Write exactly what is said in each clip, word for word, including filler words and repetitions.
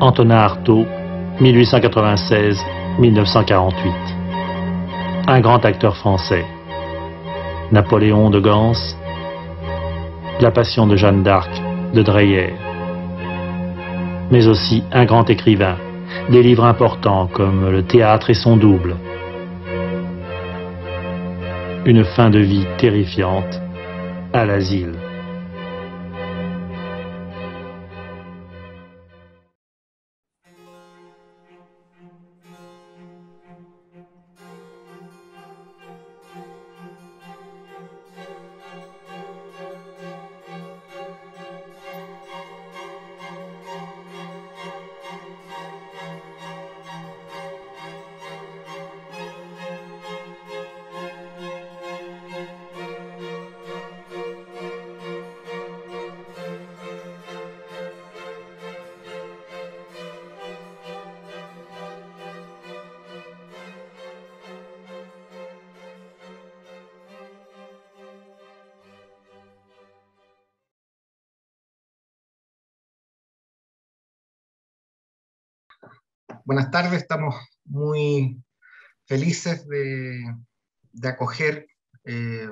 Antonin Artaud, mille huit cent quatre-vingt-seize à mille neuf cent quarante-huit. Un grand acteur français. Napoléon de Gans, La Passion de Jeanne d'Arc de Dreyer. Mais aussi un grand écrivain, des livres importants comme Le théâtre et son double. Une fin de vie terrifiante à l'asile. Buenas tardes, estamos muy felices de, de acoger eh,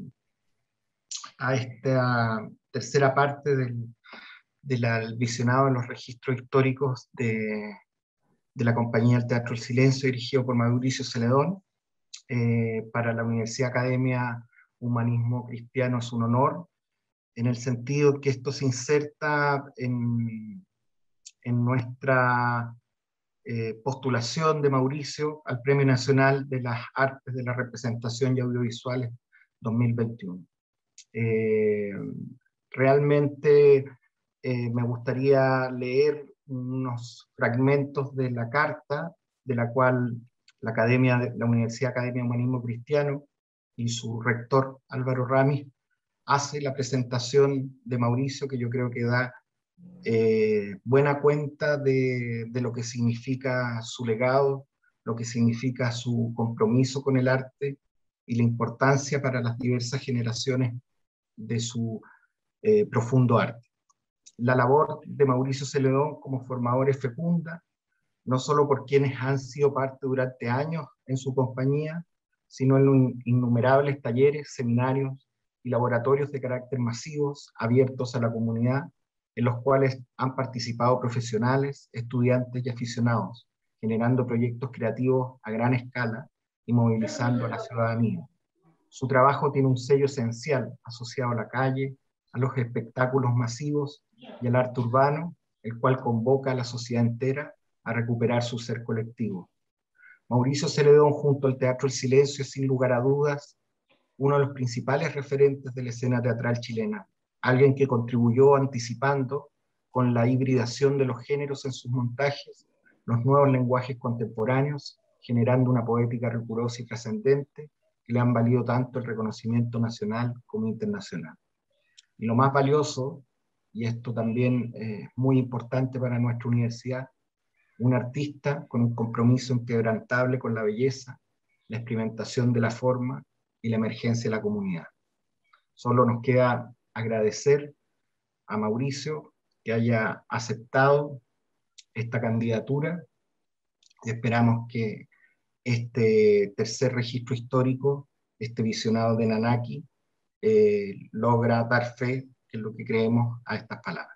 a esta tercera parte del, del visionado de los registros históricos de, de la compañía del Teatro del Silencio, dirigido por Mauricio Celedón. Eh, para la Universidad Academia Humanismo Cristiano es un honor, en el sentido que esto se inserta en, en nuestra Eh, postulación de Mauricio al Premio Nacional de las Artes de la Representación y Audiovisuales dos mil veintiuno. Eh, realmente eh, me gustaría leer unos fragmentos de la carta de la cual la, Academia, la Universidad Academia Humanismo Cristiano y su rector Álvaro Ramis hace la presentación de Mauricio, que yo creo que da Eh, buena cuenta de, de lo que significa su legado, lo que significa su compromiso con el arte y la importancia para las diversas generaciones de su eh, profundo arte. La labor de Mauricio Celedón como formador es fecunda, no solo por quienes han sido parte durante años en su compañía, sino en los innumerables talleres, seminarios y laboratorios de carácter masivos abiertos a la comunidad, en los cuales han participado profesionales, estudiantes y aficionados, generando proyectos creativos a gran escala y movilizando a la ciudadanía. Su trabajo tiene un sello esencial asociado a la calle, a los espectáculos masivos y al arte urbano, el cual convoca a la sociedad entera a recuperar su ser colectivo. Mauricio Celedón, junto al Teatro El Silencio, es sin lugar a dudas uno de los principales referentes de la escena teatral chilena, alguien que contribuyó anticipando con la hibridación de los géneros en sus montajes, los nuevos lenguajes contemporáneos, generando una poética rigurosa y trascendente que le han valido tanto el reconocimiento nacional como internacional. Y lo más valioso, y esto también es muy importante para nuestra universidad, un artista con un compromiso inquebrantable con la belleza, la experimentación de la forma y la emergencia de la comunidad. Solo nos queda agradecer a Mauricio que haya aceptado esta candidatura y esperamos que este tercer registro histórico, este visionado de Nanaki, eh, logra dar fe, que es lo que creemos, a estas palabras.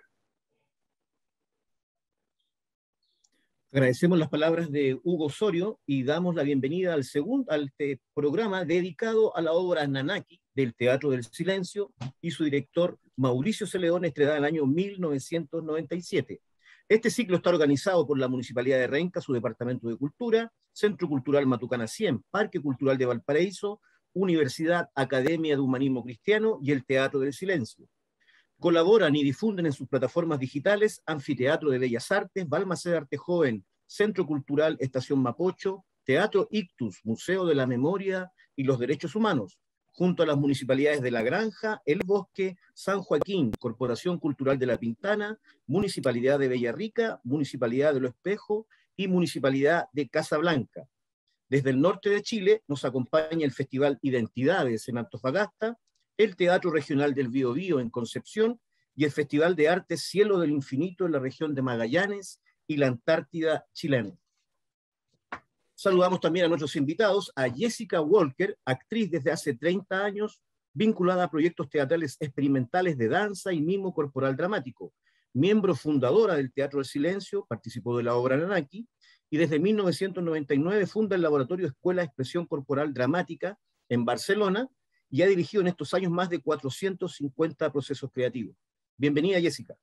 Agradecemos las palabras de Hugo Osorio y damos la bienvenida al segundo al programa dedicado a la obra Nanaki del Teatro del Silencio y su director Mauricio Celedón, estrenada en el año mil novecientos noventa y siete. Este ciclo está organizado por la Municipalidad de Renca, su Departamento de Cultura, Centro Cultural Matucana cien, Parque Cultural de Valparaíso, Universidad Academia de Humanismo Cristiano y el Teatro del Silencio. Colaboran y difunden en sus plataformas digitales Anfiteatro de Bellas Artes, Balmaceda Arte Joven, Centro Cultural Estación Mapocho, Teatro Ictus, Museo de la Memoria y los Derechos Humanos, junto a las municipalidades de La Granja, El Bosque, San Joaquín, Corporación Cultural de La Pintana, Municipalidad de Villarrica, Municipalidad de Lo Espejo y Municipalidad de Casablanca. Desde el norte de Chile nos acompaña el Festival Identidades en Antofagasta, el Teatro Regional del Biobío en Concepción y el Festival de Arte Cielo del Infinito en la región de Magallanes y la Antártida chilena. Saludamos también a nuestros invitados, a Jessica Walker, actriz desde hace treinta años, vinculada a proyectos teatrales experimentales de danza y mimo corporal dramático, miembro fundadora del Teatro del Silencio, participó de la obra Nanaki, y desde mil novecientos noventa y nueve funda el Laboratorio Escuela de Expresión Corporal Dramática en Barcelona, y ha dirigido en estos años más de cuatrocientos cincuenta procesos creativos. Bienvenida, Jessica.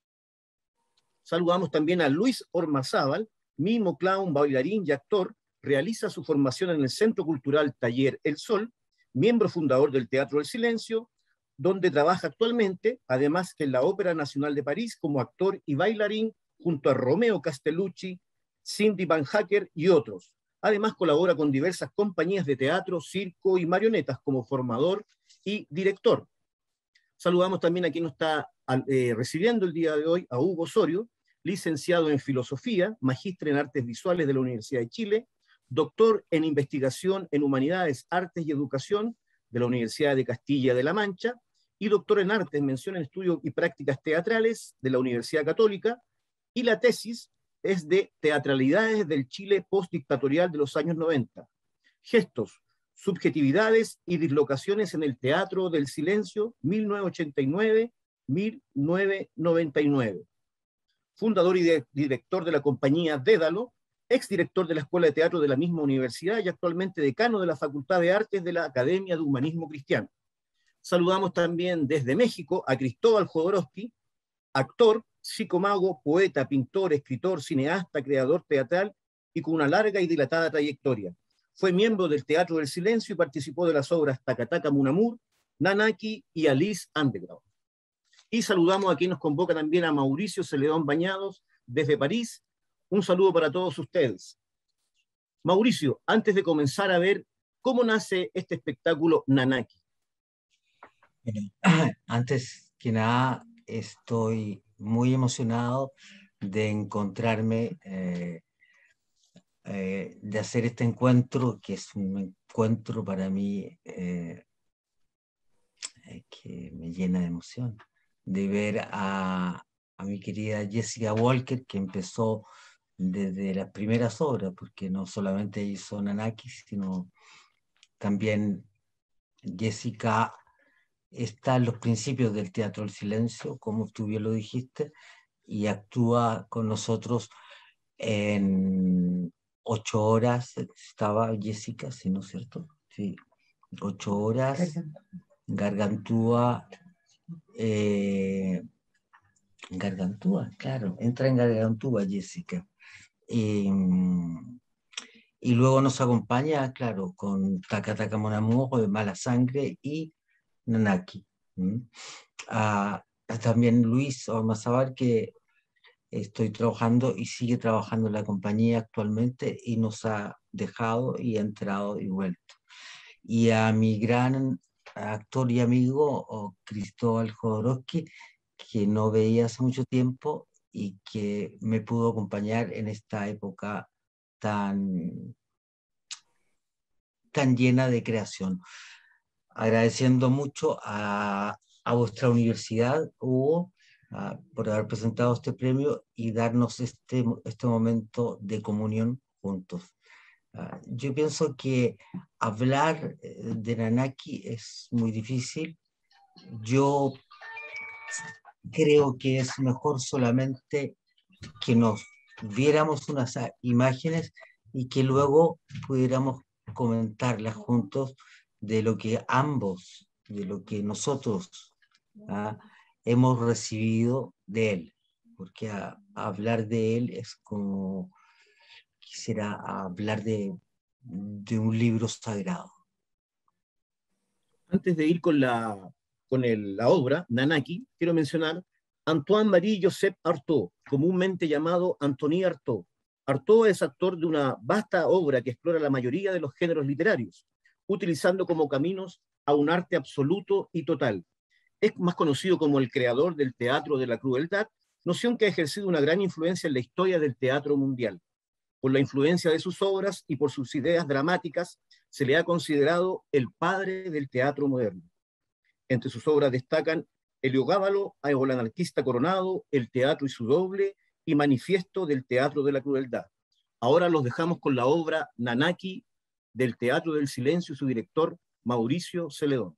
Saludamos también a Luis Ormazábal, mimo, clown, bailarín y actor, realiza su formación en el Centro Cultural Taller El Sol, miembro fundador del Teatro del Silencio, donde trabaja actualmente, además que en la Ópera Nacional de París como actor y bailarín, junto a Romeo Castellucci, Cindy Van Hacker y otros. Además colabora con diversas compañías de teatro, circo y marionetas como formador y director. Saludamos también a quien nos está eh, recibiendo el día de hoy, a Hugo Osorio, licenciado en Filosofía, magíster en Artes Visuales de la Universidad de Chile, doctor en Investigación en Humanidades, Artes y Educación de la Universidad de Castilla de la Mancha, y doctor en Artes, mención en Estudios y Prácticas Teatrales de la Universidad Católica, y la tesis es de Teatralidades del Chile postdictatorial de los años noventa. Gestos, subjetividades y dislocaciones en el Teatro del Silencio, mil novecientos ochenta y nueve a mil novecientos noventa y nueve. Fundador y de, director de la compañía Dédalo, exdirector de la Escuela de Teatro de la misma universidad y actualmente decano de la Facultad de Artes de la Academia de Humanismo Cristiano. Saludamos también desde México a Cristóbal Jodorowsky, actor, psicomago, poeta, pintor, escritor, cineasta, creador teatral y con una larga y dilatada trayectoria. Fue miembro del Teatro del Silencio y participó de las obras Takataka Munamur, Nanaki y Alice Underground. Y saludamos a quien nos convoca también a Mauricio Celedón Bañados desde París. Un saludo para todos ustedes. Mauricio, antes de comenzar a ver cómo nace este espectáculo Nanaki. Bueno, antes que nada, estoy muy emocionado de encontrarme, eh, eh, de hacer este encuentro, que es un encuentro para mí eh, que me llena de emoción, de ver a, a mi querida Jessica Walker, que empezó desde las primeras obras, porque no solamente hizo Nanaki, sino también Jessica está en los principios del Teatro del Silencio, como tú bien lo dijiste, y actúa con nosotros en ocho horas. Estaba Jessica, ¿sí, no es cierto? Sí, ocho horas, Gargantúa, eh, Gargantúa, claro, entra en Gargantúa Jessica. Y, y luego nos acompaña, claro, con Takataka Munamur, de Mala Sangre, y Nanaki. ¿Mm? Ah, también Luis Ormazábal, que estoy trabajando y sigue trabajando en la compañía actualmente y nos ha dejado y ha entrado y vuelto. Y a mi gran actor y amigo Cristóbal Jodorowsky, que no veía hace mucho tiempo y que me pudo acompañar en esta época tan, tan llena de creación. Agradeciendo mucho a, a vuestra universidad, Hugo, uh, por haber presentado este premio y darnos este, este momento de comunión juntos. Uh, yo pienso que hablar de Nanaki es muy difícil. Yo creo que es mejor solamente que nos viéramos unas imágenes y que luego pudiéramos comentarlas juntos, de lo que ambos, de lo que nosotros ¿ah? hemos recibido de él, porque a, a hablar de él es como quisiera hablar de, de un libro sagrado. Antes de ir con la, con el, la obra, Nanaki, quiero mencionar Antoine-Marie Joseph Artaud, comúnmente llamado Anthony Artaud. Artaud es actor de una vasta obra que explora la mayoría de los géneros literarios, utilizando como caminos a un arte absoluto y total. Es más conocido como el creador del teatro de la crueldad, noción que ha ejercido una gran influencia en la historia del teatro mundial. Por la influencia de sus obras y por sus ideas dramáticas, se le ha considerado el padre del teatro moderno. Entre sus obras destacan Heliogábalo, El anarquista coronado, El teatro y su doble, y Manifiesto del Teatro de la Crueldad. Ahora los dejamos con la obra Nanaki del Teatro del Silencio y su director Mauricio Celedón.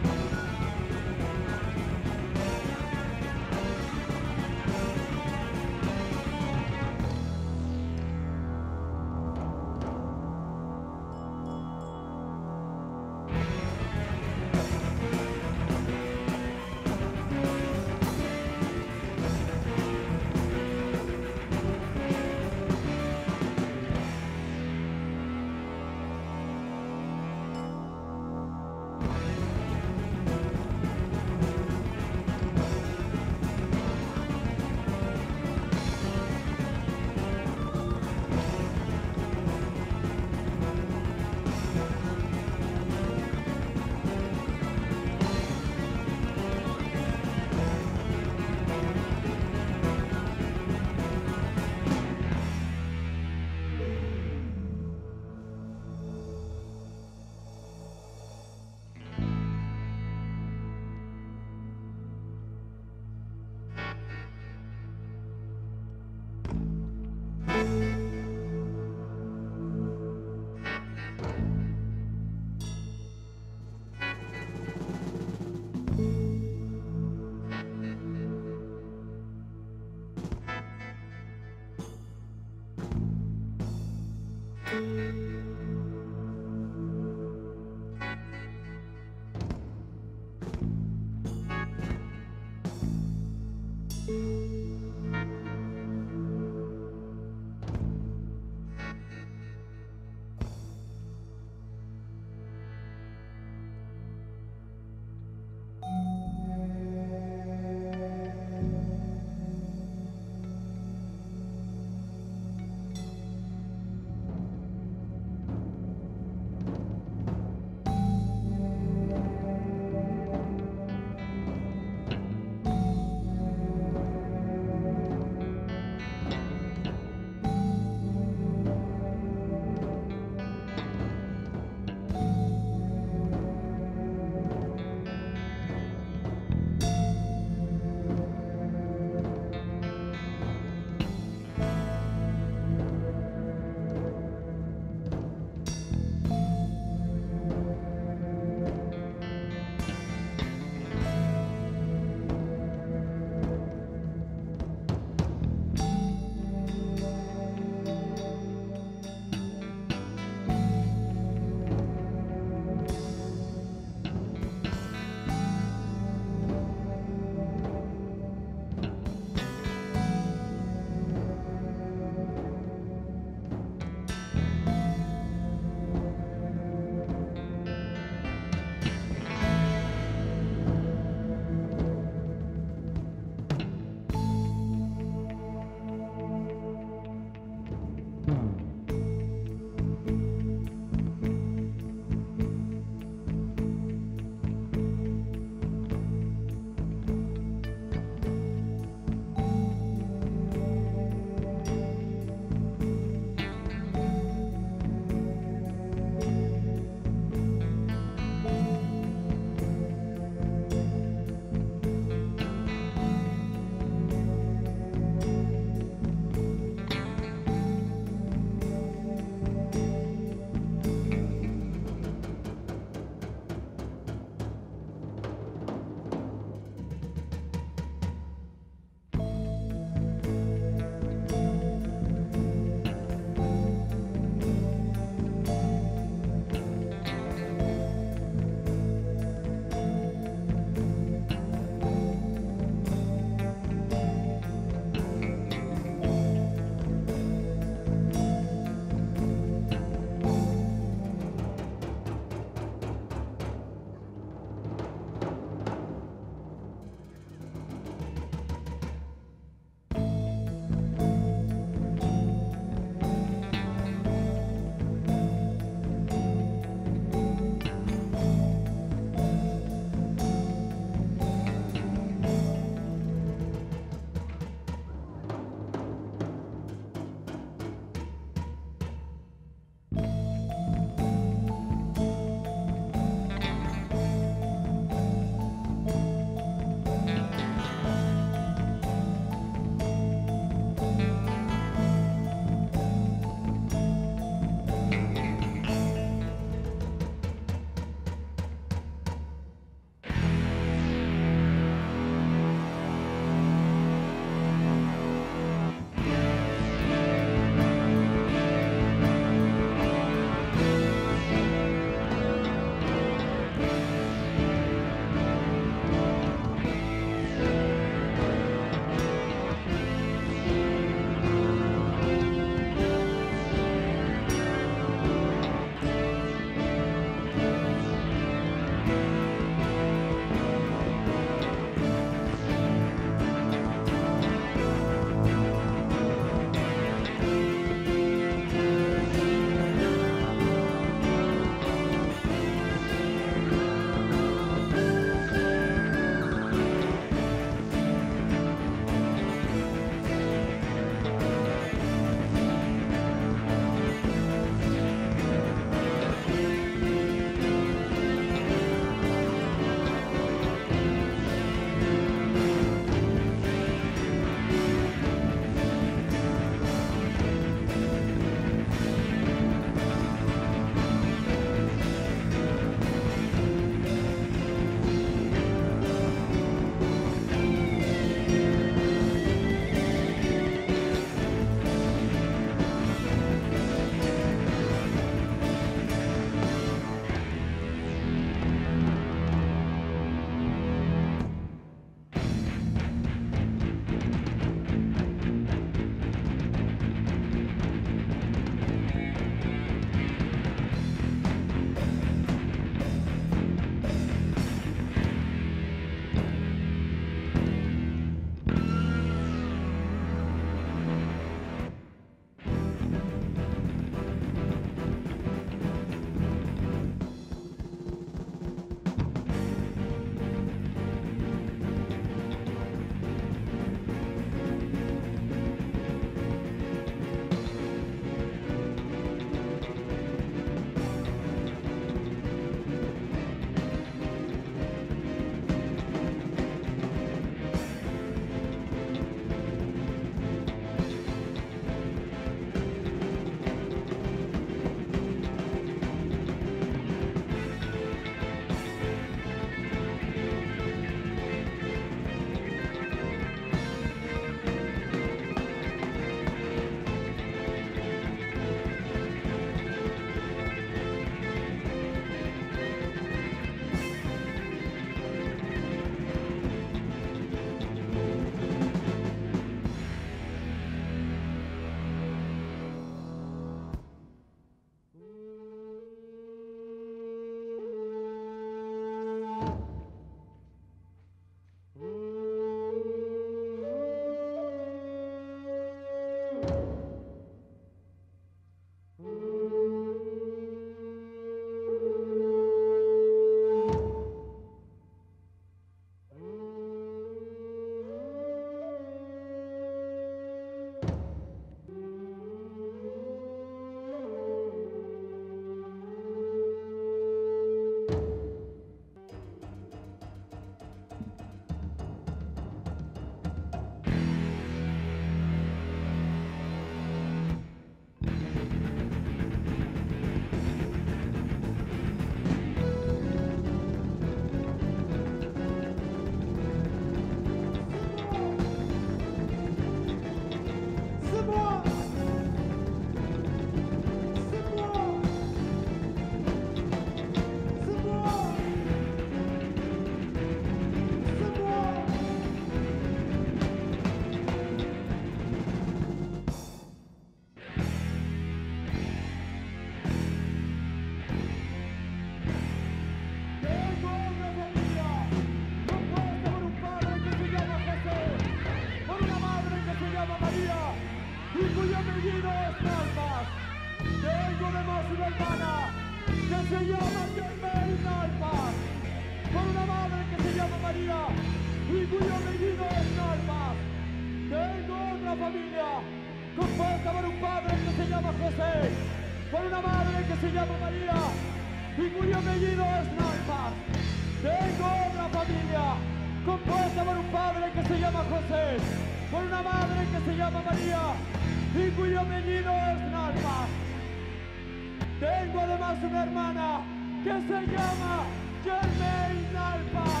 cuyo apellido es Nalpas. Tengo además una hermana que se llama Germain Nalpas, con una madre que se llama María y cuyo apellido es Nalpas. Tengo otra familia compuesta por un padre que se llama José, por una madre que se llama María y cuyo apellido es Nalpas. Tengo otra familia compuesta por un padre que se llama José, por una madre que se llama María y cuyo apellido es Nalpas. Tengo además una hermana que se llama Germain Nalpas.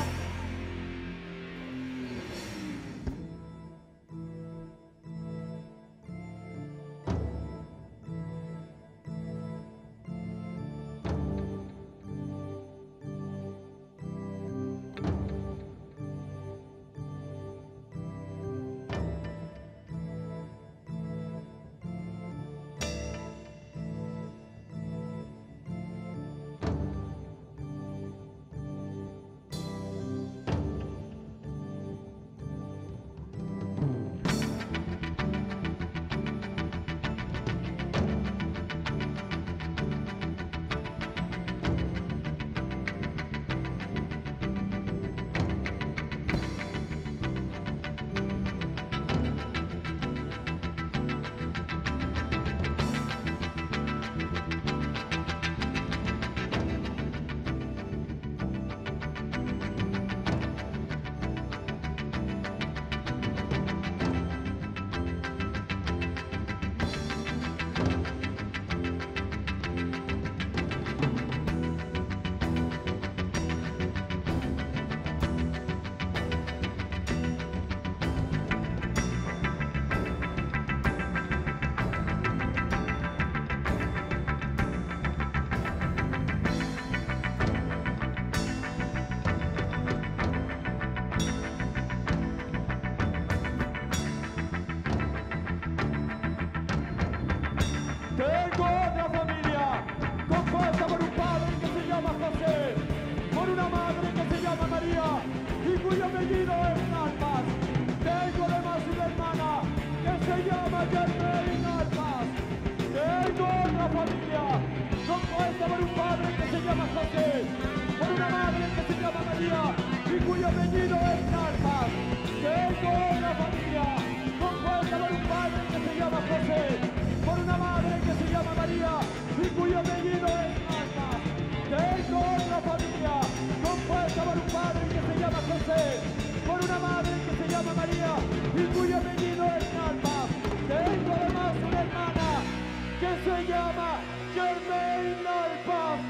Tengo otra familia compuesta por un padre que se llama José, por una madre que se llama María y cuyo apellido es Nalpas. Tengo además una hermana que se llama Germain Nalpas. Tengo otra familia compuesta por un padre que se llama José, por una madre que se llama María y cuyo apellido es Nalpas. Tengo otra familia compuesta por un padre que se llama José, por una madre que se llama María y cuyo apellido es Nalpas. Tengo otra familia compuesta por un padre que se llama José, por una madre que se llama María y cuyo apellido es Nalpas. Tengo además una hermana que se llama Germain Nalpas.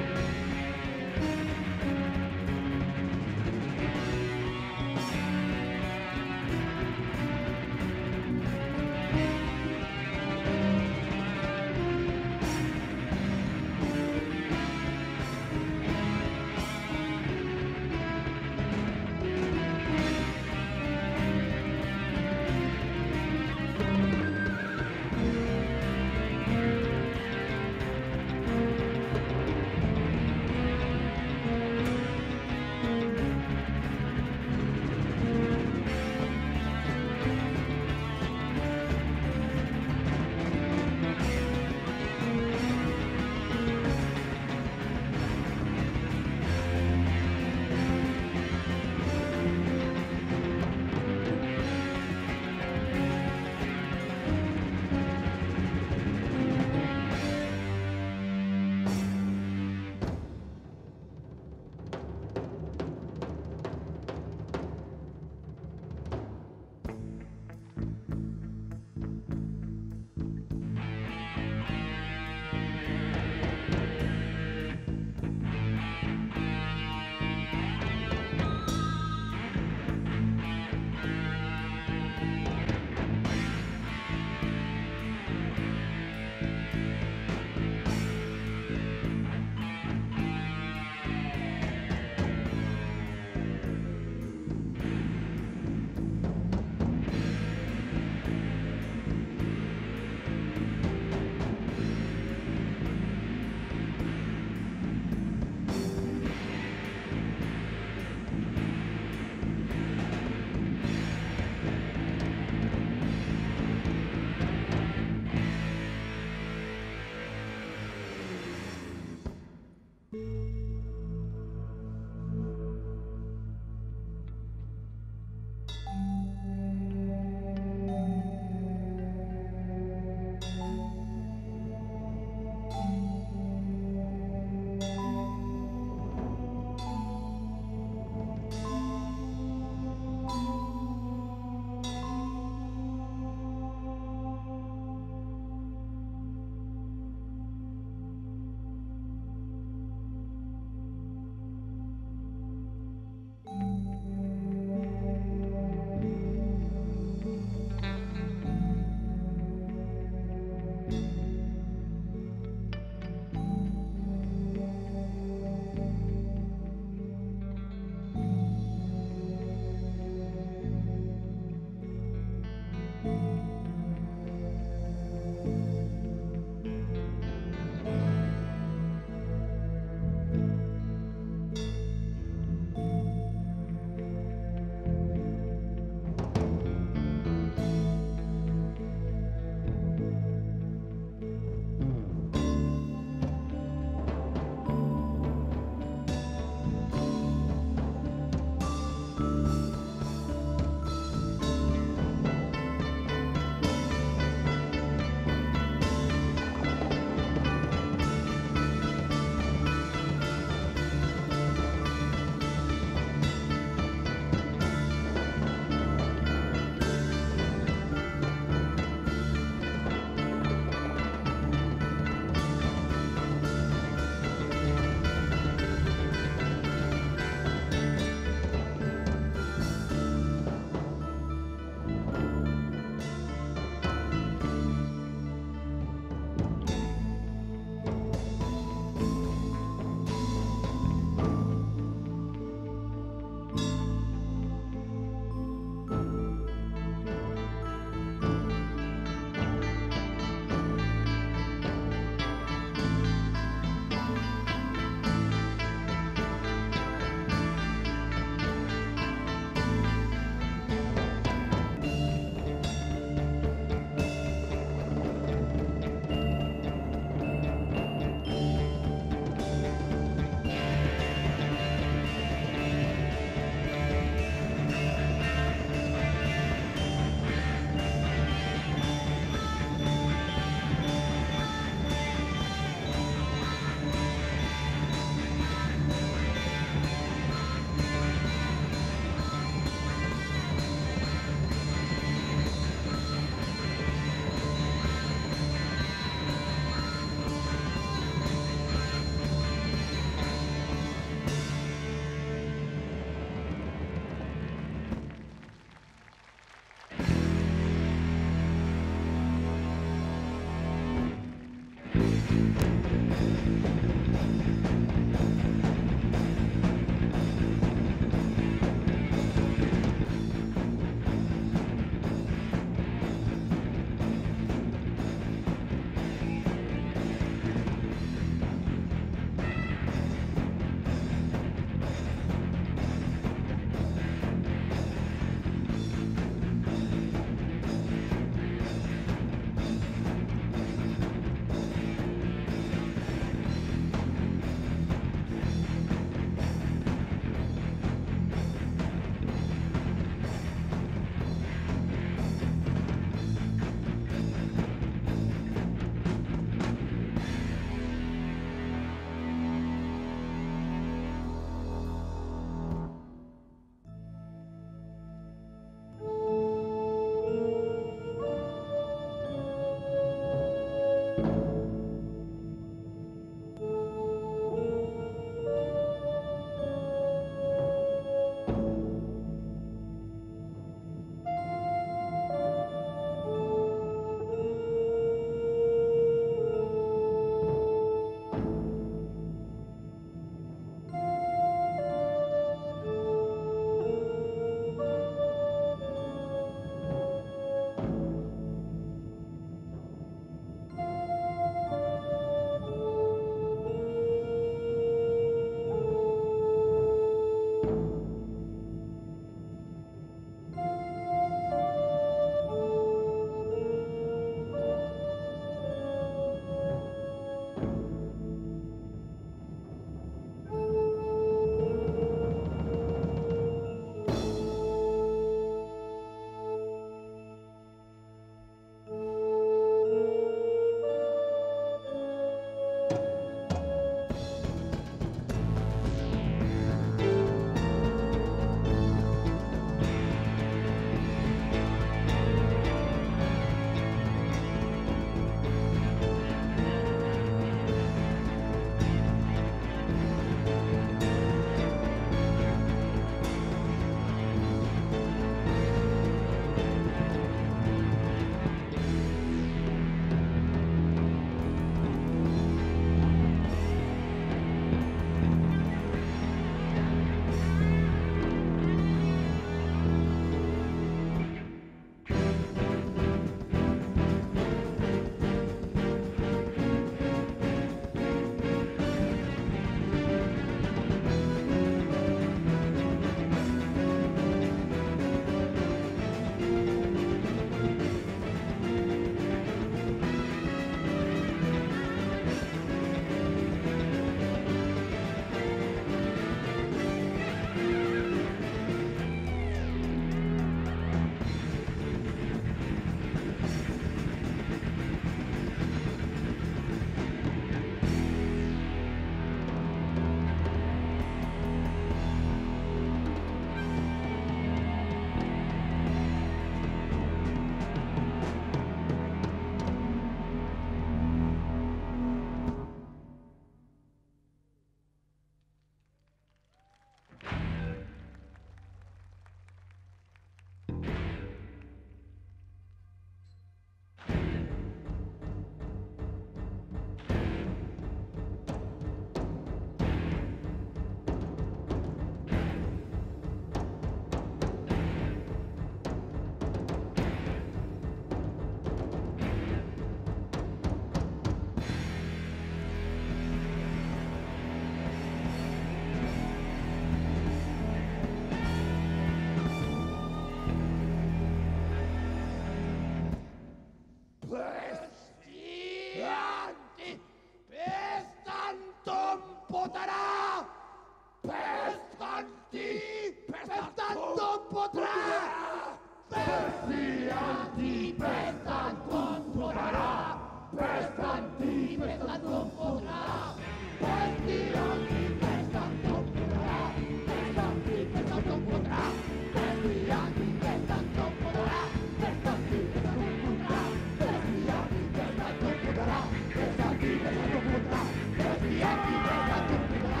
potrà, Pestanti, Pestanti non potrà, Pestanti, Pestanti non potrà, Pestanti, Pestanti non potrà, Pestanti, Pestanti non potrà, Pestanti, Pestanti non potrà, Pestanti, Pestanti non potrà, Pestanti, Pestanti non potrà, Pestanti, Pestanti non potrà, Pestanti, Pestanti non potrà.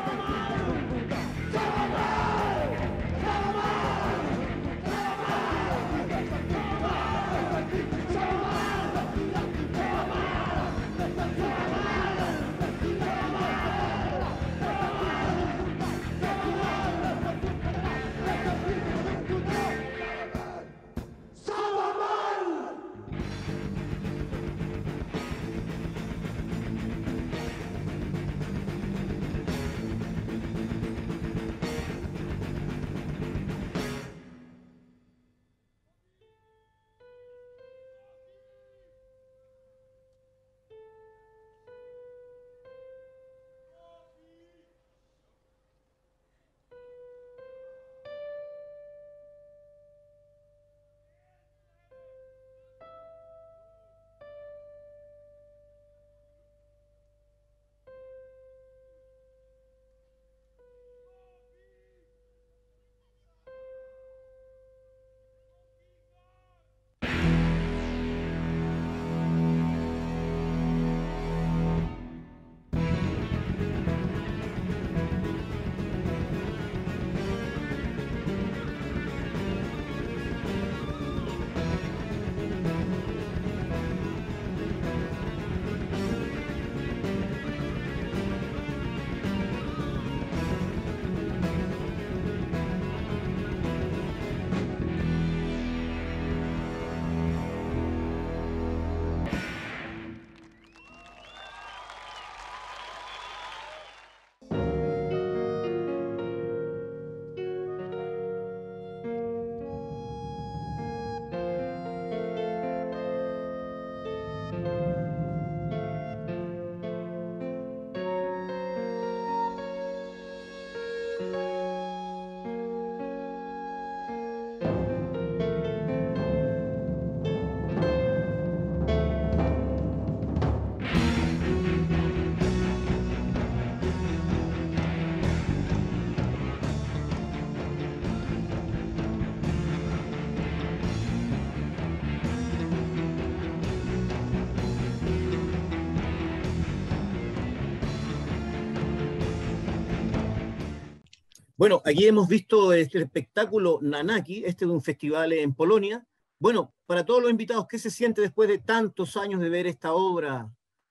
Bueno, aquí hemos visto este espectáculo Nanaki, este de un festival en Polonia. Bueno, para todos los invitados, ¿qué se siente después de tantos años de ver esta obra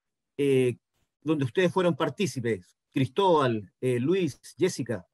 eh, donde ustedes fueron partícipes? Cristóbal, eh, Luis, Jessica.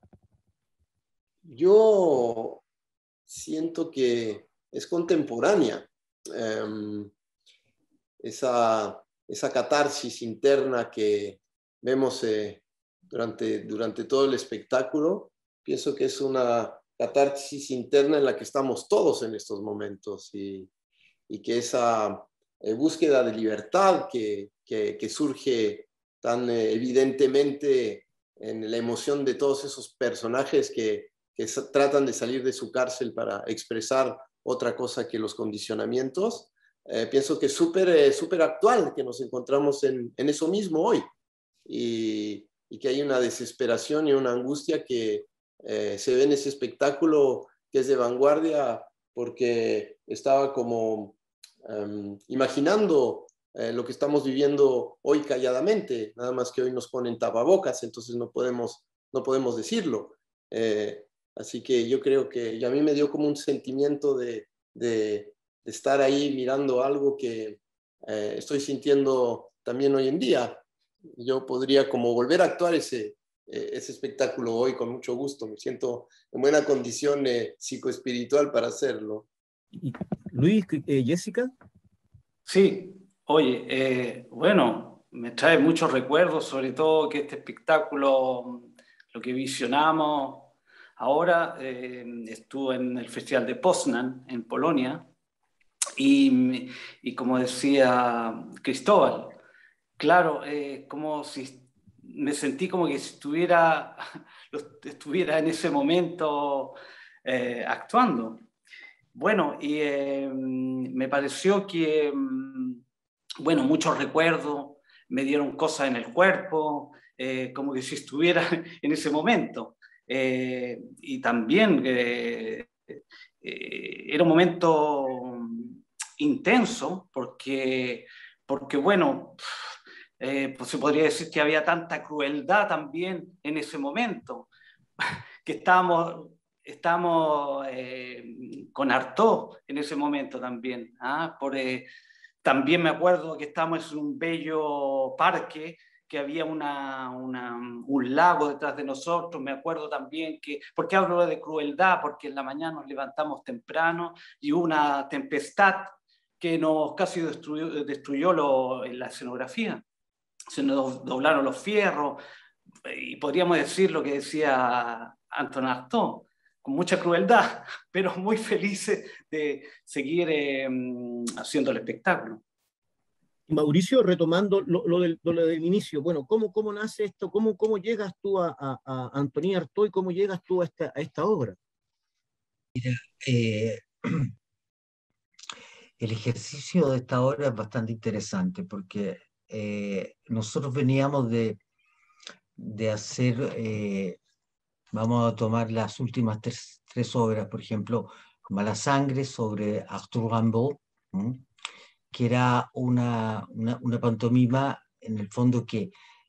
Yo siento que es contemporánea. Um, esa, esa catarsis interna que vemos eh, durante, durante todo el espectáculo. Pienso que es una catarsis interna en la que estamos todos en estos momentos y, y que esa eh, búsqueda de libertad que, que, que surge tan eh, evidentemente en la emoción de todos esos personajes que, que tratan de salir de su cárcel para expresar otra cosa que los condicionamientos, eh, pienso que es súper eh, súper actual, que nos encontramos en, en eso mismo hoy y, y que hay una desesperación y una angustia que Eh, se ve en ese espectáculo que es de vanguardia porque estaba como um, imaginando eh, lo que estamos viviendo hoy calladamente, nada más que hoy nos ponen tapabocas, entonces no podemos, no podemos decirlo. Eh, así que yo creo que y a mí me dio como un sentimiento de, de, de estar ahí mirando algo que eh, estoy sintiendo también hoy en día. Yo podría como volver a actuar ese ese espectáculo hoy con mucho gusto. Me siento en buena condición eh, psicoespiritual para hacerlo. Luis, eh, Jessica. Sí, oye, eh, bueno, me trae muchos recuerdos, sobre todo que este espectáculo, lo que visionamos ahora, eh, estuvo en el Festival de Poznan, en Polonia, y, y como decía Cristóbal, claro, eh, como si me sentí como que si estuviera, estuviera en ese momento eh, actuando. Bueno, y eh, me pareció que, bueno, muchos recuerdos, me dieron cosas en el cuerpo, eh, como que si estuviera en ese momento. Eh, y también eh, eh, era un momento intenso, porque, porque bueno, eh, pues se podría decir que había tanta crueldad también en ese momento, que estábamos, estábamos eh, con Artaud en ese momento también. ¿ah? Por, eh, también me acuerdo que estábamos en un bello parque, que había una, una, un lago detrás de nosotros. Me acuerdo también que, ¿por qué hablo de crueldad? Porque en la mañana nos levantamos temprano y hubo una tempestad que nos casi destruyó, destruyó lo, la escenografía. Se nos doblaron los fierros, y podríamos decir lo que decía Antonin Artaud, con mucha crueldad, pero muy felices de seguir eh, haciendo el espectáculo. Mauricio, retomando lo, lo, del, lo del inicio, bueno, ¿cómo, cómo nace esto? ¿Cómo, cómo llegas tú a, a, a Antonin Artaud y cómo llegas tú a esta, a esta obra? Mira, eh, el ejercicio de esta obra es bastante interesante porque eh, nosotros veníamos de, de hacer, eh, vamos a tomar las últimas tres, tres obras, por ejemplo, Mala Sangre sobre Arthur Rimbaud, ¿m? que era una, una, una pantomima en el fondo que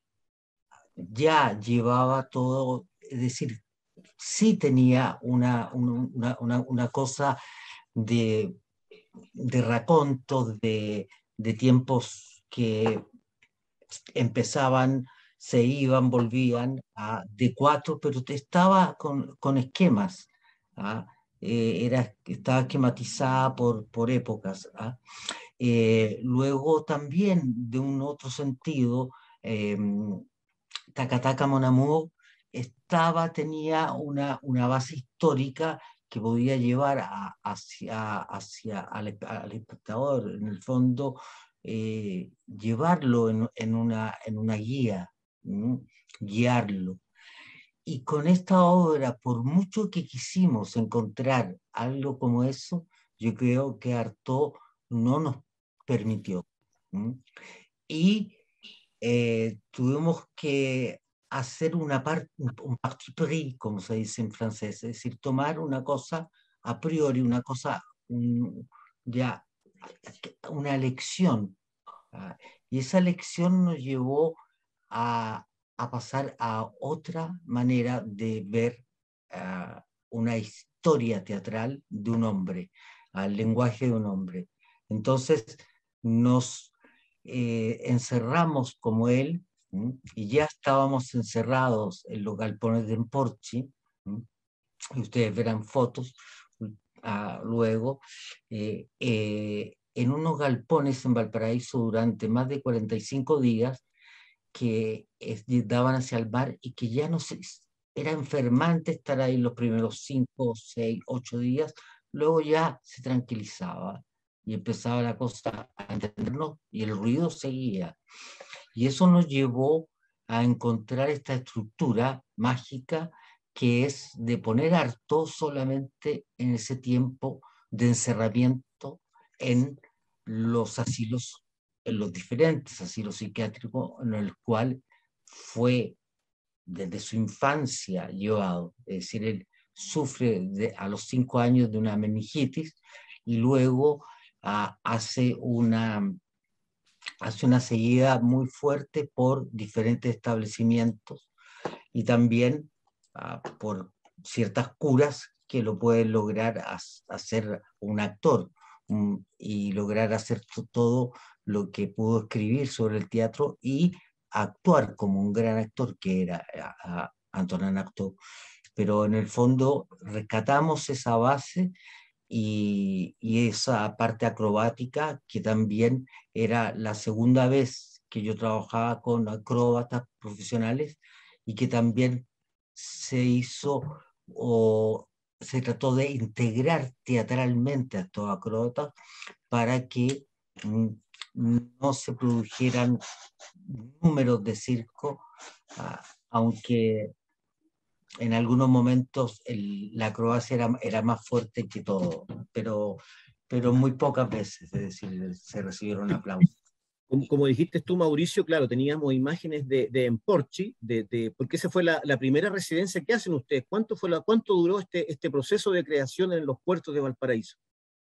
ya llevaba todo, es decir, sí tenía una, una, una, una cosa de, de racontos, de, de tiempos que empezaban, se iban, volvían a, de cuatro, pero estaba con, con esquemas. ¿ah? Eh, era, estaba esquematizada por, por épocas. ¿ah? Eh, luego también, de un otro sentido, eh, Takataka Mon Amour estaba, tenía una, una base histórica que podía llevar a, hacia, hacia al, al espectador, en el fondo, eh, llevarlo en, en, una, en una guía, ¿no? Guiarlo. Y con esta obra, por mucho que quisimos encontrar algo como eso, yo creo que Artaud no nos permitió. ¿no? Y eh, tuvimos que hacer una parte, un parti pris, como se dice en francés, es decir, tomar una cosa a priori, una cosa, un, ya, una lección. Uh, y esa lección nos llevó a, a pasar a otra manera de ver uh, una historia teatral de un hombre, al lenguaje de un hombre. Entonces nos eh, encerramos como él, ¿sí? Y ya estábamos encerrados en los galpones de Emporchi, ¿sí? Y ustedes verán fotos uh, luego, eh, eh, en unos galpones en Valparaíso durante más de cuarenta y cinco días que eh, daban hacia el mar y que ya no se, era enfermante estar ahí los primeros cinco, seis, ocho días, luego ya se tranquilizaba y empezaba la cosa a entendernos y el ruido seguía. Y eso nos llevó a encontrar esta estructura mágica que es de poner a Artaud solamente en ese tiempo de encerramiento en los asilos, en los diferentes asilos psiquiátricos en el cual fue desde su infancia llevado. Es decir, él sufre de, a los cinco años de una meningitis y luego uh, hace una hace una seguida muy fuerte por diferentes establecimientos y también uh, por ciertas curas que lo pueden lograr as, hacer un actor um, y lograr hacer todo lo que pudo escribir sobre el teatro y actuar como un gran actor que era uh, Antonin Artaud. Pero en el fondo rescatamos esa base Y, y esa parte acrobática que también era la segunda vez que yo trabajaba con acróbatas profesionales y que también se hizo o se trató de integrar teatralmente a estos acróbatas para que mm, no se produjeran números de circo, uh, aunque en algunos momentos el, la acrobacia era, era más fuerte que todo, pero, pero muy pocas veces, es decir, se recibieron aplausos. Como, como dijiste tú, Mauricio, claro, teníamos imágenes de, de Emporchi, de, de, porque esa fue la, la primera residencia que hacen ustedes. ¿Cuánto, fue la, cuánto duró este, este proceso de creación en los puertos de Valparaíso?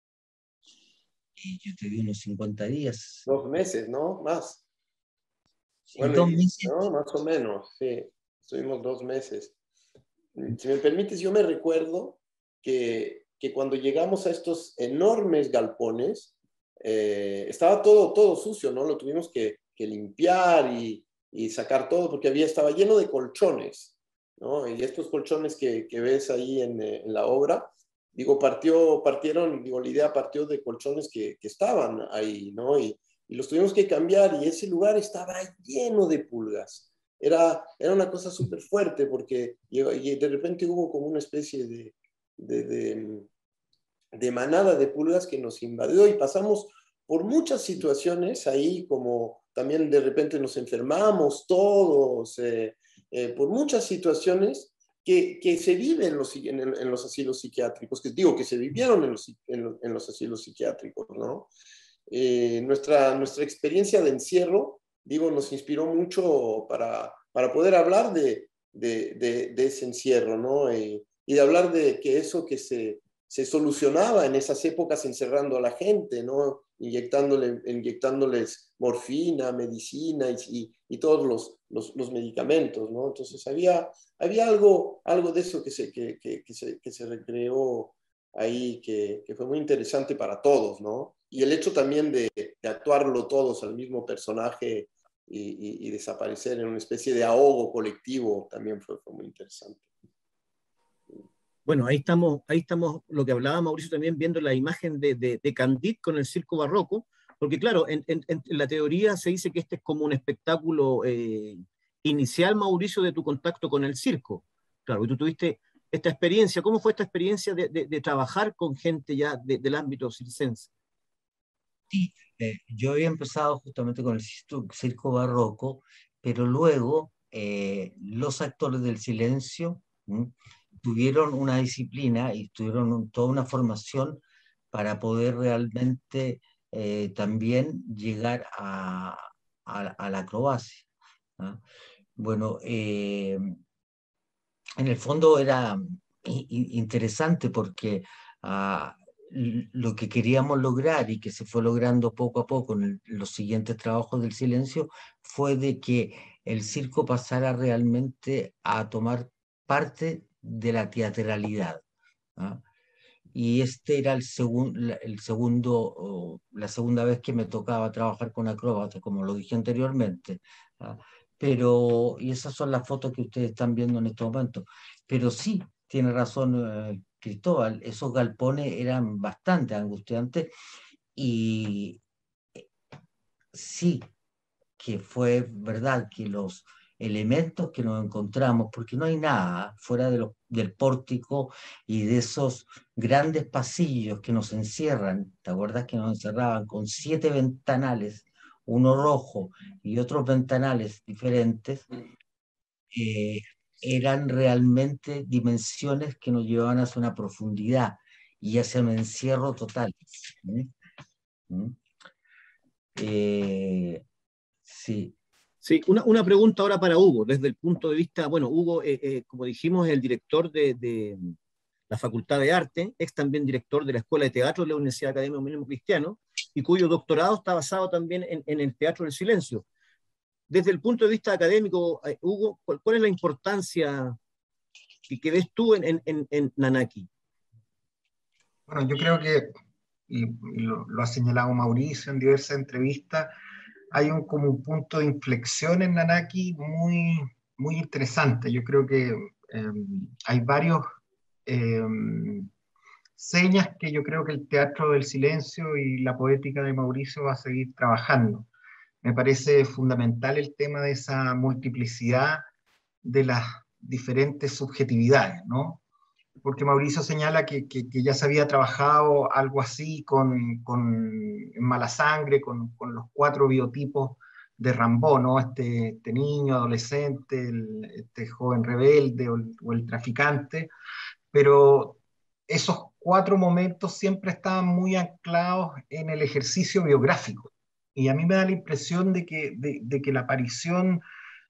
Y yo te di unos cincuenta días. Dos meses, ¿no? Más. Sí, Bueno, dos y, meses. ¿no? Más o menos, sí. Estuvimos dos meses. Si me permites, yo me recuerdo que, que cuando llegamos a estos enormes galpones, eh, estaba todo, todo sucio, ¿no? Lo tuvimos que, que limpiar y, y sacar todo porque había, estaba lleno de colchones, ¿no? Y estos colchones que, que ves ahí en, en la obra, digo, partió, partieron, digo, la idea partió de colchones que, que estaban ahí, ¿no? Y, y los tuvimos que cambiar y ese lugar estaba lleno de pulgas. Era, era una cosa súper fuerte porque y de repente hubo como una especie de, de, de, de manada de pulgas que nos invadió y pasamos por muchas situaciones ahí, como también de repente nos enfermamos todos, eh, eh, por muchas situaciones que, que se viven en los, en, en los asilos psiquiátricos, que digo que se vivieron en los, en los, en los asilos psiquiátricos, ¿no? Eh, nuestra, nuestra experiencia de encierro, digo, nos inspiró mucho para, para poder hablar de, de, de, de ese encierro, ¿no? Y, y de hablar de que eso que se, se solucionaba en esas épocas encerrando a la gente, ¿no? Inyectándole, inyectándoles morfina, medicina y, y, y todos los, los, los medicamentos, ¿no? Entonces había, había algo, algo de eso que se, que, que, que se, que se recreó ahí, que, que fue muy interesante para todos, ¿no? Y el hecho también de, de actuarlo todos al mismo personaje y, y, y desaparecer en una especie de ahogo colectivo también fue, fue muy interesante. Bueno, ahí estamos, ahí estamos, lo que hablaba Mauricio también, viendo la imagen de, de, de Candide con el circo barroco, porque claro, en, en, en la teoría se dice que este es como un espectáculo eh, inicial, Mauricio, de tu contacto con el circo. Claro, y tú tuviste esta experiencia. ¿Cómo fue esta experiencia de, de, de trabajar con gente ya de, del ámbito circense? Sí, eh, yo había empezado justamente con el circo, circo barroco, pero luego eh, los actores del silencio ¿m? tuvieron una disciplina y tuvieron un, toda una formación para poder realmente eh, también llegar a, a, a la acrobacia, ¿no? Bueno, eh, en el fondo era interesante porque uh, lo que queríamos lograr y que se fue logrando poco a poco en el, los siguientes trabajos del silencio fue de que el circo pasara realmente a tomar parte de la teatralidad, ¿no? Y este era el, segun, el segundo, o la segunda vez que me tocaba trabajar con acróbatas, como lo dije anteriormente, ¿no? Pero, y esas son las fotos que ustedes están viendo en estos momentos. Pero sí, tiene razón eh, Cristóbal, esos galpones eran bastante angustiantes y sí, que fue verdad que los elementos que nos encontramos, porque no hay nada fuera de los, del pórtico y de esos grandes pasillos que nos encierran. ¿Te acuerdas que nos encerraban con siete ventanales, uno rojo y otros ventanales diferentes? Eh, eran realmente dimensiones que nos llevaban hacia una profundidad y hacia un encierro total. ¿Mm? ¿Mm? Eh, sí. Sí, una, una pregunta ahora para Hugo, desde el punto de vista, bueno, Hugo, eh, eh, como dijimos, es el director de, de la Facultad de Arte, es también director de la Escuela de Teatro de la Universidad Academia Humanismo Cristiano, y cuyo doctorado está basado también en, en el Teatro del Silencio. Desde el punto de vista académico, eh, Hugo, ¿cuál, ¿cuál es la importancia que, que ves tú en, en, en, en Nanaki? Bueno, yo creo que, y lo, lo ha señalado Mauricio en diversas entrevistas, hay un, como un punto de inflexión en Nanaki muy, muy interesante. Yo creo que eh, hay varios eh, señas que yo creo que el teatro del silencio y la poética de Mauricio va a seguir trabajando. Me parece fundamental el tema de esa multiplicidad de las diferentes subjetividades, ¿no? Porque Mauricio señala que, que, que ya se había trabajado algo así con, con Mala Sangre, con, con los cuatro biotipos de Rimbaud, ¿no? Este, este niño, adolescente, el, este joven rebelde o el, o el traficante, pero esos cuatro momentos siempre estaban muy anclados en el ejercicio biográfico. Y a mí me da la impresión de que, de, de que la aparición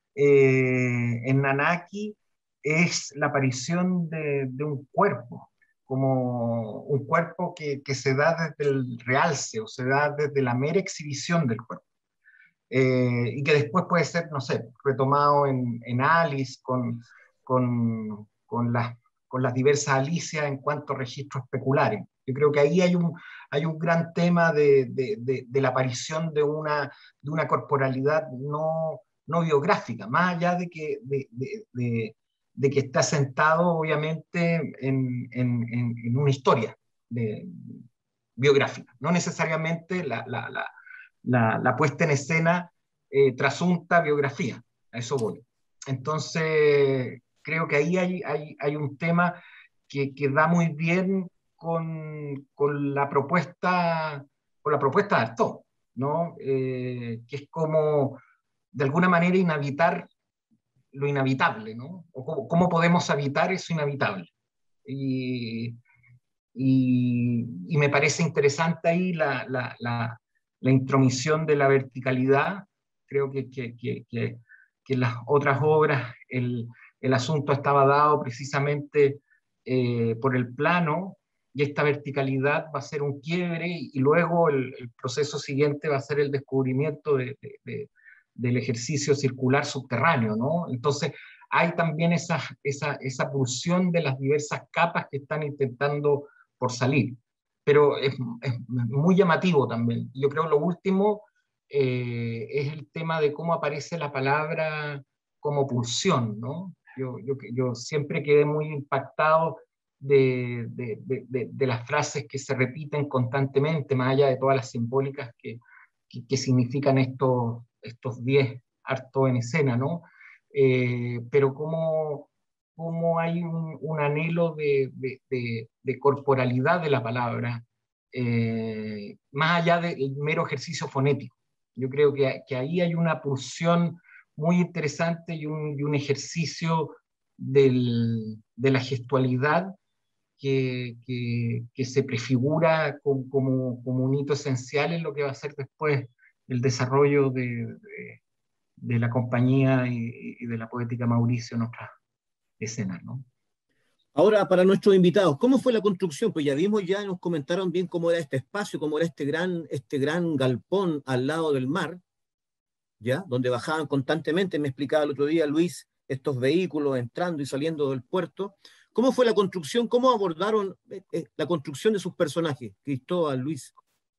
eh, en Nanaki es la aparición de, de un cuerpo, como un cuerpo que, que se da desde el realce o se da desde la mera exhibición del cuerpo. Eh, y que después puede ser, no sé, retomado en, en Alice con, con, con, las, con las diversas Alicias en cuanto a registros especulares. Yo creo que ahí hay un, hay un gran tema de, de, de, de la aparición de una, de una corporalidad no, no biográfica, más allá de que, de, de, de, de que está sentado obviamente en, en, en, en una historia de, biográfica, no necesariamente la, la, la La, la puesta en escena eh, trasunta biografía, a eso voy. Entonces, creo que ahí hay, hay, hay un tema que, que da muy bien con, con, la, propuesta, con la propuesta de Artaud, ¿no? Eh, que es como, de alguna manera, inhabitar lo inhabitable, ¿no? O cómo, cómo podemos habitar eso inhabitable. Y, y, y me parece interesante ahí la, la, la la intromisión de la verticalidad. Creo que, que, que, que, que en las otras obras el, el asunto estaba dado precisamente eh, por el plano, y esta verticalidad va a ser un quiebre, y, y luego el, el proceso siguiente va a ser el descubrimiento de, de, de, del ejercicio circular subterráneo, ¿no? Entonces hay también esa, esa, esa pulsión de las diversas capas que están intentando por salir. Pero es, es muy llamativo también. Yo creo que lo último eh, es el tema de cómo aparece la palabra como pulsión, ¿no? Yo, yo, yo siempre quedé muy impactado de, de, de, de las frases que se repiten constantemente, más allá de todas las simbólicas que, que, que significan estos, estos diez hartos en escena, ¿no? Eh, pero cómo cómo hay un, un anhelo de, de, de, de corporalidad de la palabra, eh, más allá del mero ejercicio fonético. Yo creo que, que ahí hay una pulsión muy interesante y un, y un ejercicio del, de la gestualidad que, que, que se prefigura como, como, como un hito esencial en lo que va a ser después el desarrollo de, de, de la compañía y, y de la poética Mauricio en otras escenas, ¿no? Ahora, para nuestros invitados, ¿cómo fue la construcción? Pues ya vimos, ya nos comentaron bien cómo era este espacio, cómo era este gran, este gran galpón al lado del mar, ¿ya? Donde bajaban constantemente, me explicaba el otro día Luis, estos vehículos entrando y saliendo del puerto. ¿Cómo fue la construcción? ¿Cómo abordaron eh, eh, la construcción de sus personajes? Cristóbal, Luis.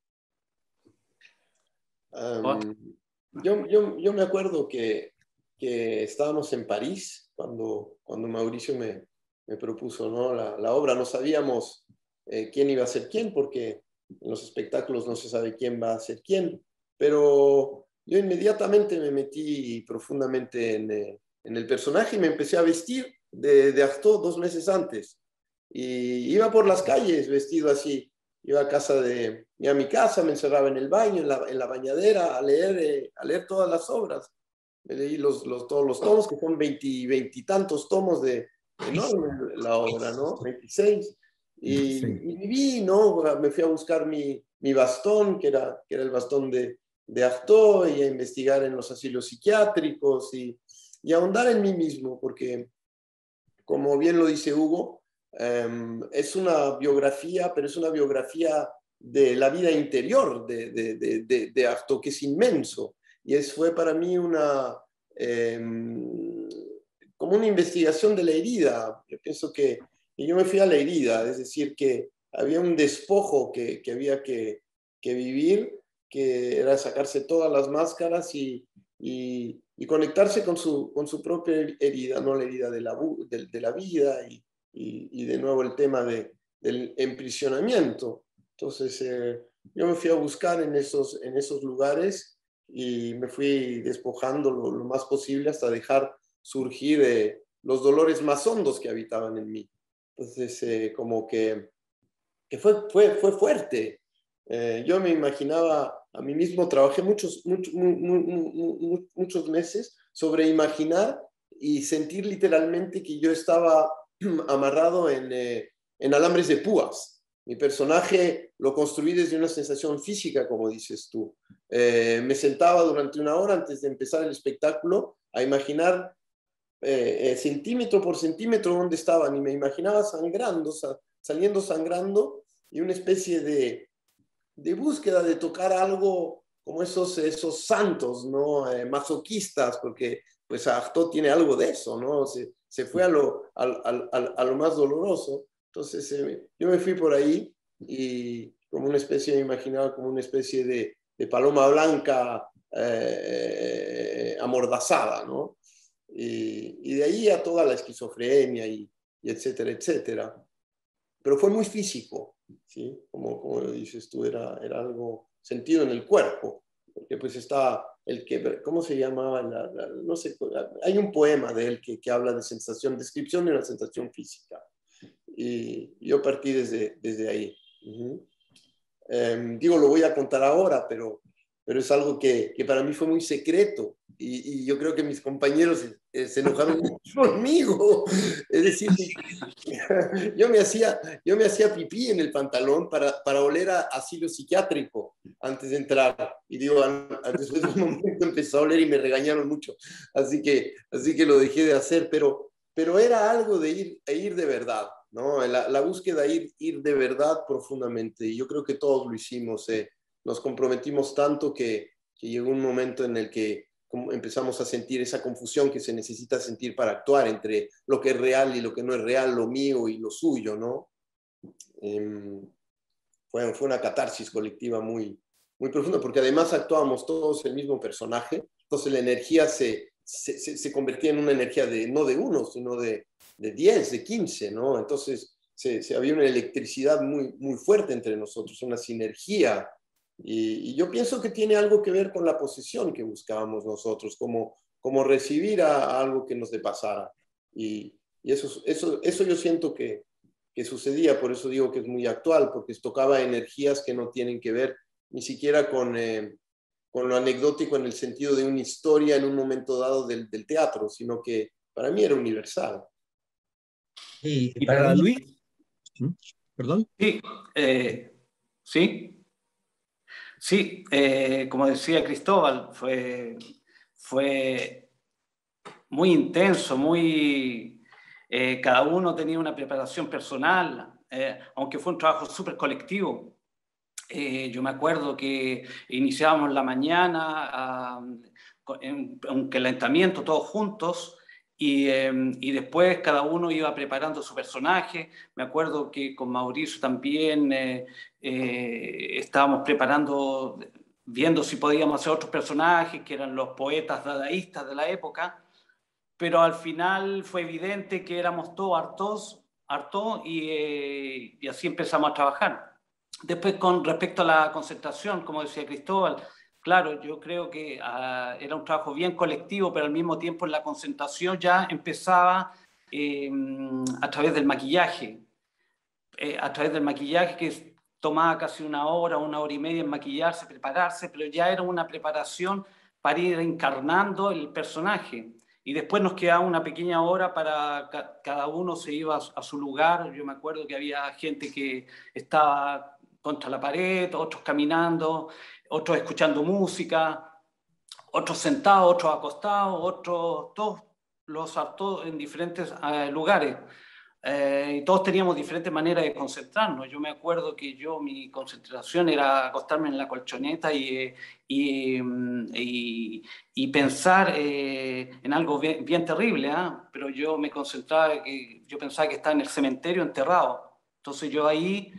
Um, yo, yo, yo me acuerdo que, que estábamos en París cuando, cuando Mauricio me, me propuso, ¿no? la, la obra. No sabíamos eh, quién iba a ser quién, porque en los espectáculos no se sabe quién va a ser quién, pero yo inmediatamente me metí profundamente en, eh, en el personaje y me empecé a vestir de, de Artaud dos meses antes. Y iba por las calles vestido así. Iba a, casa de, iba a mi casa, me encerraba en el baño, en la, en la bañadera, a leer, eh, a leer todas las obras. Me leí los, los, todos los tomos, que son veintitantos tomos de enorme la obra, ¿no? veintiséis. Y, sí. y viví, ¿no? Me fui a buscar mi, mi bastón, que era, que era el bastón de, de Artaud, y a investigar en los asilos psiquiátricos y, y a ahondar en mí mismo, porque, como bien lo dice Hugo, Um, es una biografía, pero es una biografía de la vida interior de, de, de, de, de Artaud, que es inmenso. Y es, fue para mí una, um, como una investigación de la herida. Yo pienso que y yo me fui a la herida, es decir, que había un despojo que, que había que, que vivir, que era sacarse todas las máscaras y, y, y conectarse con su, con su propia herida, no la herida de la, de, de la vida. Y, Y, y de nuevo el tema de, del emprisionamiento. Entonces eh, yo me fui a buscar en esos, en esos lugares y me fui despojando lo, lo más posible hasta dejar surgir eh, los dolores más hondos que habitaban en mí. Entonces eh, como que, que fue, fue, fue fuerte. Eh, yo me imaginaba a mí mismo, trabajé muchos, muchos, muchos meses sobre imaginar y sentir literalmente que yo estaba amarrado en, eh, en alambres de púas. Mi personaje lo construí desde una sensación física, como dices tú. Eh, me sentaba durante una hora antes de empezar el espectáculo a imaginar eh, eh, centímetro por centímetro dónde estaban, y me imaginaba sangrando, sa saliendo sangrando, y una especie de, de búsqueda de tocar algo como esos, esos santos, ¿no? Eh, masoquistas, porque pues Artaud tiene algo de eso, ¿no? Se, se fue a lo, a, a, a lo más doloroso. Entonces eh, yo me fui por ahí y como una especie, me imaginaba como una especie de, de paloma blanca eh, amordazada, ¿no? Y, y de ahí a toda la esquizofrenia y, y etcétera, etcétera. Pero fue muy físico, ¿sí? Como, como dices tú, era, era algo sentido en el cuerpo, porque pues está el que, ¿cómo se llamaba? La, la, no sé, hay un poema de él que, que habla de sensación, descripción de una sensación física. Y yo partí desde, desde ahí. Uh-huh. eh, digo, lo voy a contar ahora, pero, pero es algo que, que para mí fue muy secreto. Y, y yo creo que mis compañeros eh, se enojaron mucho conmigo. Es decir, yo me hacía, yo me hacía pipí en el pantalón para, para oler a asilo psiquiátrico antes de entrar. Y digo, después de un momento empezó a oler y me regañaron mucho. Así que, así que lo dejé de hacer, pero, pero era algo de ir, de ir de verdad, ¿no? La, la búsqueda de ir, ir de verdad profundamente. Y yo creo que todos lo hicimos. Eh. Nos comprometimos tanto que, que llegó un momento en el que empezamos a sentir esa confusión que se necesita sentir para actuar entre lo que es real y lo que no es real, lo mío y lo suyo, ¿no? Eh, fue, fue una catarsis colectiva muy, muy profunda, porque además actuábamos todos el mismo personaje, entonces la energía se, se, se, se convertía en una energía de, no de uno, sino de, de diez, de quince, ¿no? Entonces se, se, había una electricidad muy, muy fuerte entre nosotros, una sinergia. Y, y yo pienso que tiene algo que ver con la posesión que buscábamos nosotros, como, como recibir a, a algo que nos pasara. Y, y eso, eso, eso yo siento que, que sucedía, por eso digo que es muy actual, porque tocaba energías que no tienen que ver ni siquiera con, eh, con lo anecdótico en el sentido de una historia en un momento dado del, del teatro, sino que para mí era universal. ¿Y, y para, para mí... Luis? ¿Mm? ¿Perdón? Sí, eh, sí. Sí, eh, como decía Cristóbal, fue, fue muy intenso, muy, eh, cada uno tenía una preparación personal, eh, aunque fue un trabajo súper colectivo. Eh, yo me acuerdo que iniciábamos la mañana uh, en un calentamiento todos juntos, y, eh, y después cada uno iba preparando su personaje. Me acuerdo que con Mauricio también eh, eh, estábamos preparando, viendo si podíamos hacer otros personajes, que eran los poetas dadaístas de la época, pero al final fue evidente que éramos todos hartos, hartos y, eh, y así empezamos a trabajar. Después, con respecto a la concentración, como decía Cristóbal, claro, yo creo que uh, era un trabajo bien colectivo, pero al mismo tiempo la concentración ya empezaba eh, a través del maquillaje, eh, a través del maquillaje que tomaba casi una hora, una hora y media en maquillarse, prepararse, pero ya era una preparación para ir encarnando el personaje. Y después nos quedaba una pequeña hora para ca cada uno se iba a, a su lugar. Yo me acuerdo que había gente que estaba contra la pared, otros caminando, otros escuchando música, otros sentados, otros acostados, otros, todos los hartos en diferentes uh, lugares. Eh, y todos teníamos diferentes maneras de concentrarnos. Yo me acuerdo que yo, mi concentración era acostarme en la colchoneta y, y, y, y pensar eh, en algo bien, bien terrible, ¿eh? Pero yo me concentraba, que yo pensaba que estaba en el cementerio enterrado. Entonces yo ahí,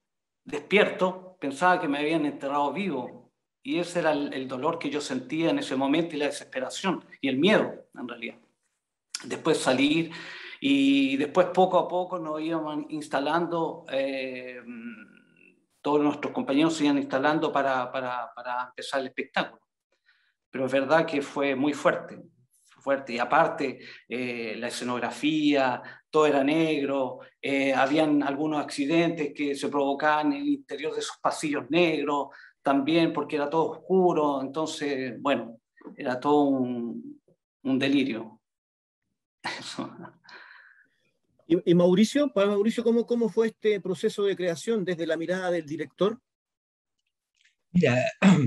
despierto, pensaba que me habían enterrado vivo. Y ese era el, el dolor que yo sentía en ese momento y la desesperación y el miedo, en realidad. Después salir... Y después, poco a poco, nos íbamos instalando, eh, todos nuestros compañeros se iban instalando para, para, para empezar el espectáculo. Pero es verdad que fue muy fuerte, fuerte. Y aparte, eh, la escenografía, todo era negro, eh, habían algunos accidentes que se provocaban en el interior de esos pasillos negros, también porque era todo oscuro, entonces, bueno, era todo un, un delirio. Y, y Mauricio, para Mauricio, ¿cómo, ¿cómo fue este proceso de creación desde la mirada del director? Mira,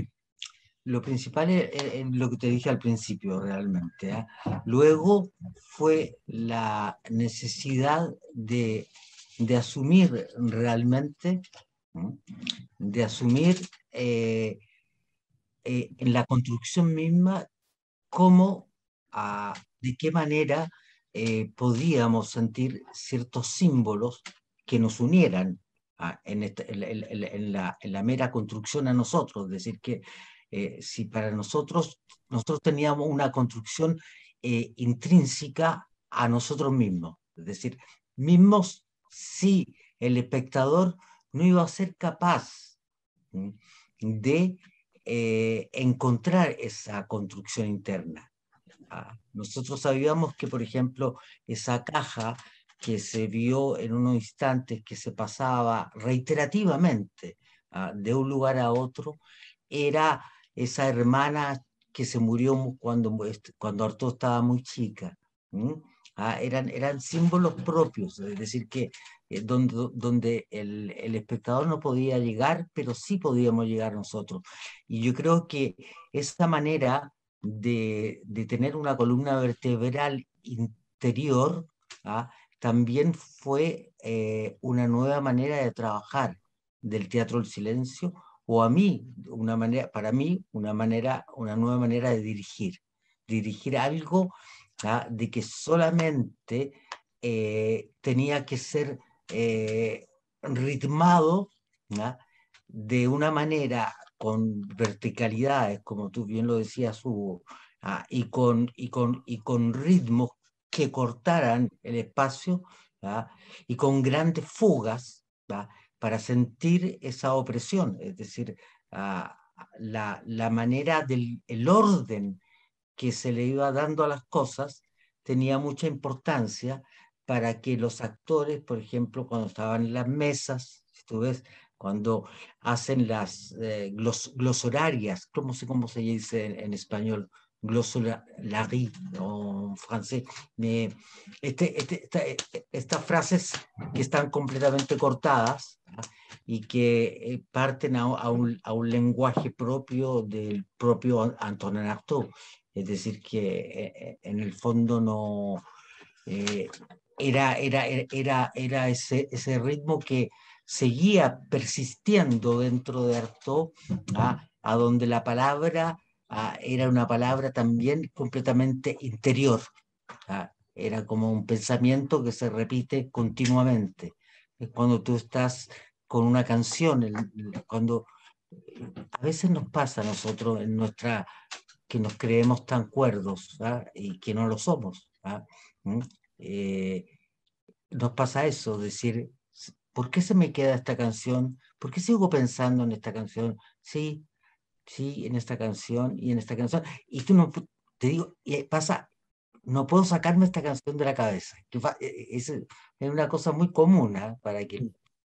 lo principal es, es lo que te dije al principio realmente, ¿eh? Luego fue la necesidad de, de asumir realmente, ¿no? De asumir eh, eh, en la construcción misma cómo, ah, de qué manera eh, podíamos sentir ciertos símbolos que nos unieran ah, en, este- en- en- en la, en la mera construcción a nosotros. Es decir, que eh, si para nosotros, nosotros teníamos una construcción eh, intrínseca a nosotros mismos. Es decir, mismos si el espectador no iba a ser capaz, ¿m?, de eh, encontrar esa construcción interna. Ah, nosotros sabíamos que, por ejemplo, esa caja que se vio en unos instantes que se pasaba reiterativamente ah, de un lugar a otro, era esa hermana que se murió cuando, cuando Artaud estaba muy chica. ¿Mm? Ah, eran, eran símbolos propios, es decir, que eh, donde, donde el, el espectador no podía llegar, pero sí podíamos llegar nosotros. Y yo creo que esa manera de, de tener una columna vertebral interior, ¿ah?, también fue eh, una nueva manera de trabajar del teatro del silencio, o a mí, una manera, para mí, una manera, una nueva manera de dirigir, dirigir algo, ¿ah?, de que solamente eh, tenía que ser eh, ritmado, ¿ah?, de una manera con verticalidades, como tú bien lo decías, Hugo, ah, y, con, y, con, y con ritmos que cortaran el espacio, ¿ah?, y con grandes fugas, ¿ah?, para sentir esa opresión, es decir, ah, la, la manera del el orden que se le iba dando a las cosas tenía mucha importancia para que los actores, por ejemplo, cuando estaban en las mesas, si tú ves, cuando hacen las eh, glos, glosorarias, ¿cómo sé cómo se dice en, en español? Glossolarie o en francés. Eh, este, este, esta, estas frases que están completamente cortadas, ¿ah?, y que eh, parten a, a, un, a un lenguaje propio del propio Antonin Artaud. Es decir, que eh, en el fondo no eh, era, era, era, era ese, ese ritmo que seguía persistiendo dentro de Artaud, ¿ah?, a donde la palabra ah, era una palabra también completamente interior. ¿Ah? Era como un pensamiento que se repite continuamente. Es cuando tú estás con una canción, el, el, cuando a veces nos pasa a nosotros en nuestra que nos creemos tan cuerdos, ¿ah?, y que no lo somos. ¿Ah? ¿Mm? Eh, nos pasa eso, decir, ¿por qué se me queda esta canción? ¿Por qué sigo pensando en esta canción? Sí, sí, en esta canción y en esta canción. Y tú no, te digo, y pasa, no puedo sacarme esta canción de la cabeza. Que es, es una cosa muy común, ¿eh?, para que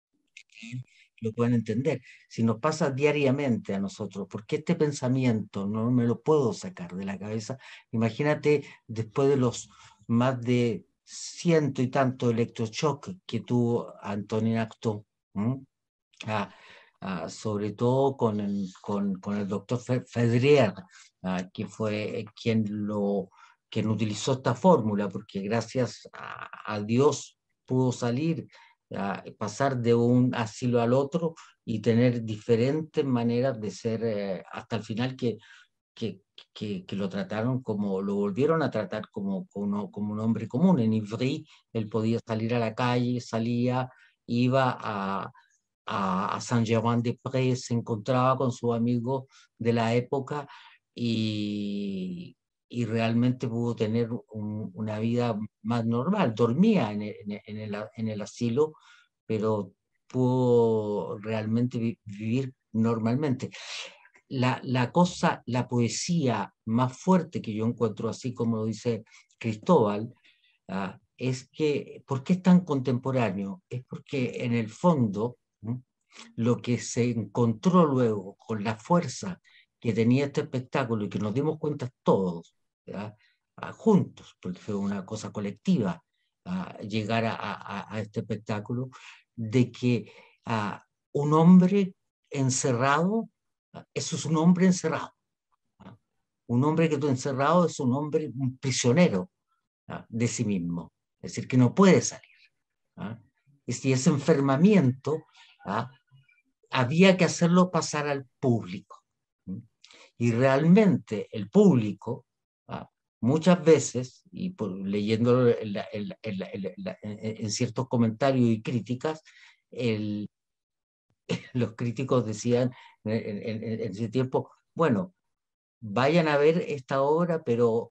lo puedan entender. Si nos pasa diariamente a nosotros, porque este pensamiento no me lo puedo sacar de la cabeza, imagínate después de los más de ciento y tanto electroshock que tuvo Antonin Artaud, ah, ah, sobre todo con el, con, con el doctor Fedrier, ah, que fue quien, lo, quien utilizó esta fórmula, porque gracias a, a Dios pudo salir, a pasar de un asilo al otro y tener diferentes maneras de ser eh, hasta el final que, que, que, que lo trataron como, lo volvieron a tratar como, como, como un hombre común. En Ivry él podía salir a la calle, salía, iba a, a, a Saint-Germain-des-Prés, se encontraba con sus amigos de la época y, y realmente pudo tener un, una vida más normal. Dormía en el, en el, en el asilo, pero pudo realmente vi, vivir normalmente. La, la cosa, la poesía más fuerte que yo encuentro, así como lo dice Cristóbal, uh, es que, ¿por qué es tan contemporáneo? Es porque en el fondo, ¿sí?, Lo que se encontró luego con la fuerza que tenía este espectáculo y que nos dimos cuenta todos, ¿verdad? Ah, juntos, porque fue una cosa colectiva, ah, llegar a, a, a este espectáculo, de que ah, un hombre encerrado, ah, eso es un hombre encerrado. Ah, un hombre que está encerrado es un hombre, un prisionero ah, de sí mismo, es decir, que no puede salir. ¿Ah? Y si ese enfermamiento ¿ah? había que hacerlo pasar al público. Y realmente el público, ¿ah? muchas veces, y por, leyendo en, en, en, en, en ciertos comentarios y críticas, el, los críticos decían en, en, en ese tiempo, bueno, vayan a ver esta obra, pero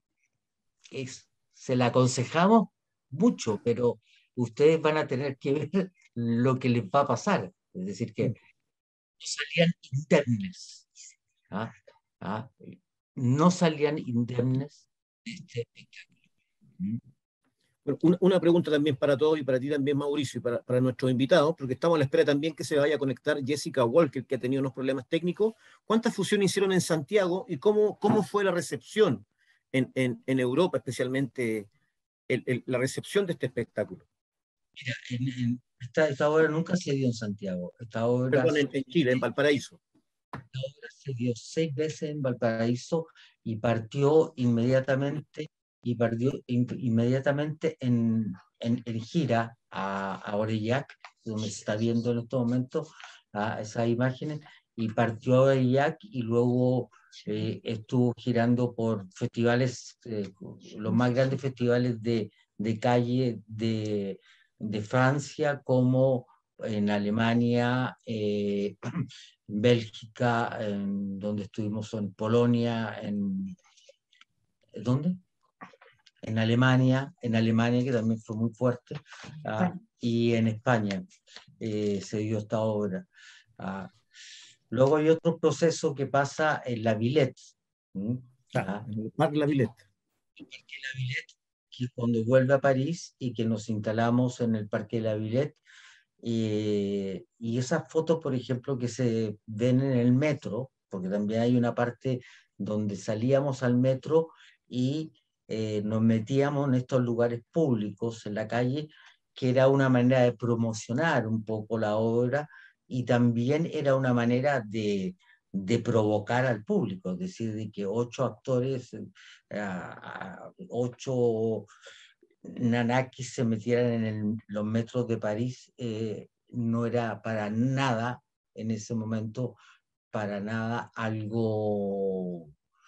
es, se la aconsejamos mucho, pero ustedes van a tener que ver lo que les va a pasar. Es decir, que no salían indemnes. ¿Ah? ¿Ah? No salían indemnes de este espectáculo. ¿Mm? Bueno, una, una pregunta también para todos y para ti también, Mauricio, y para, para nuestros invitados, porque estamos a la espera también que se vaya a conectar Jessica Walker, que ha tenido unos problemas técnicos. ¿Cuántas fusiones hicieron en Santiago y cómo, cómo fue la recepción en, en, en Europa, especialmente el, el, la recepción de este espectáculo? Mira, en, en esta, esta obra nunca se dio en Santiago. Esta obra Perdón, en, en Chile, en Valparaíso. Esta obra se dio seis veces en Valparaíso y partió inmediatamente y partió in, inmediatamente en, en, en gira a, a Aurillac, donde se está viendo en estos momentos a esas imágenes, y partió a Aurillac y luego eh, estuvo girando por festivales, eh, los más grandes festivales de, de calle de, de Francia, como en Alemania, eh, en Bélgica, en donde estuvimos en Polonia, en ¿dónde? En Alemania, en Alemania que también fue muy fuerte, ah, y en España eh, se dio esta obra. Ah, luego hay otro proceso que pasa en la Villette. ¿Mm? Ah, en el Parque La Villette. El Parque La Villette, que cuando vuelve a París y que nos instalamos en el Parque La Villette, eh, y esas fotos, por ejemplo, que se ven en el metro, porque también hay una parte donde salíamos al metro y eh, nos metíamos en estos lugares públicos, en la calle, que era una manera de promocionar un poco la obra y también era una manera de, de provocar al público, es decir, de que ocho actores, eh, ocho nanakis se metieran en el, los metros de París, eh, no era para nada, en ese momento, para nada algo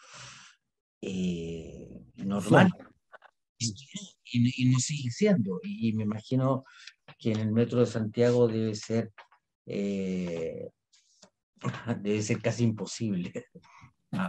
eh, normal. Y, y, y no sigue siendo. Y, y me imagino que en el metro de Santiago debe ser, eh, debe ser casi imposible. Ah,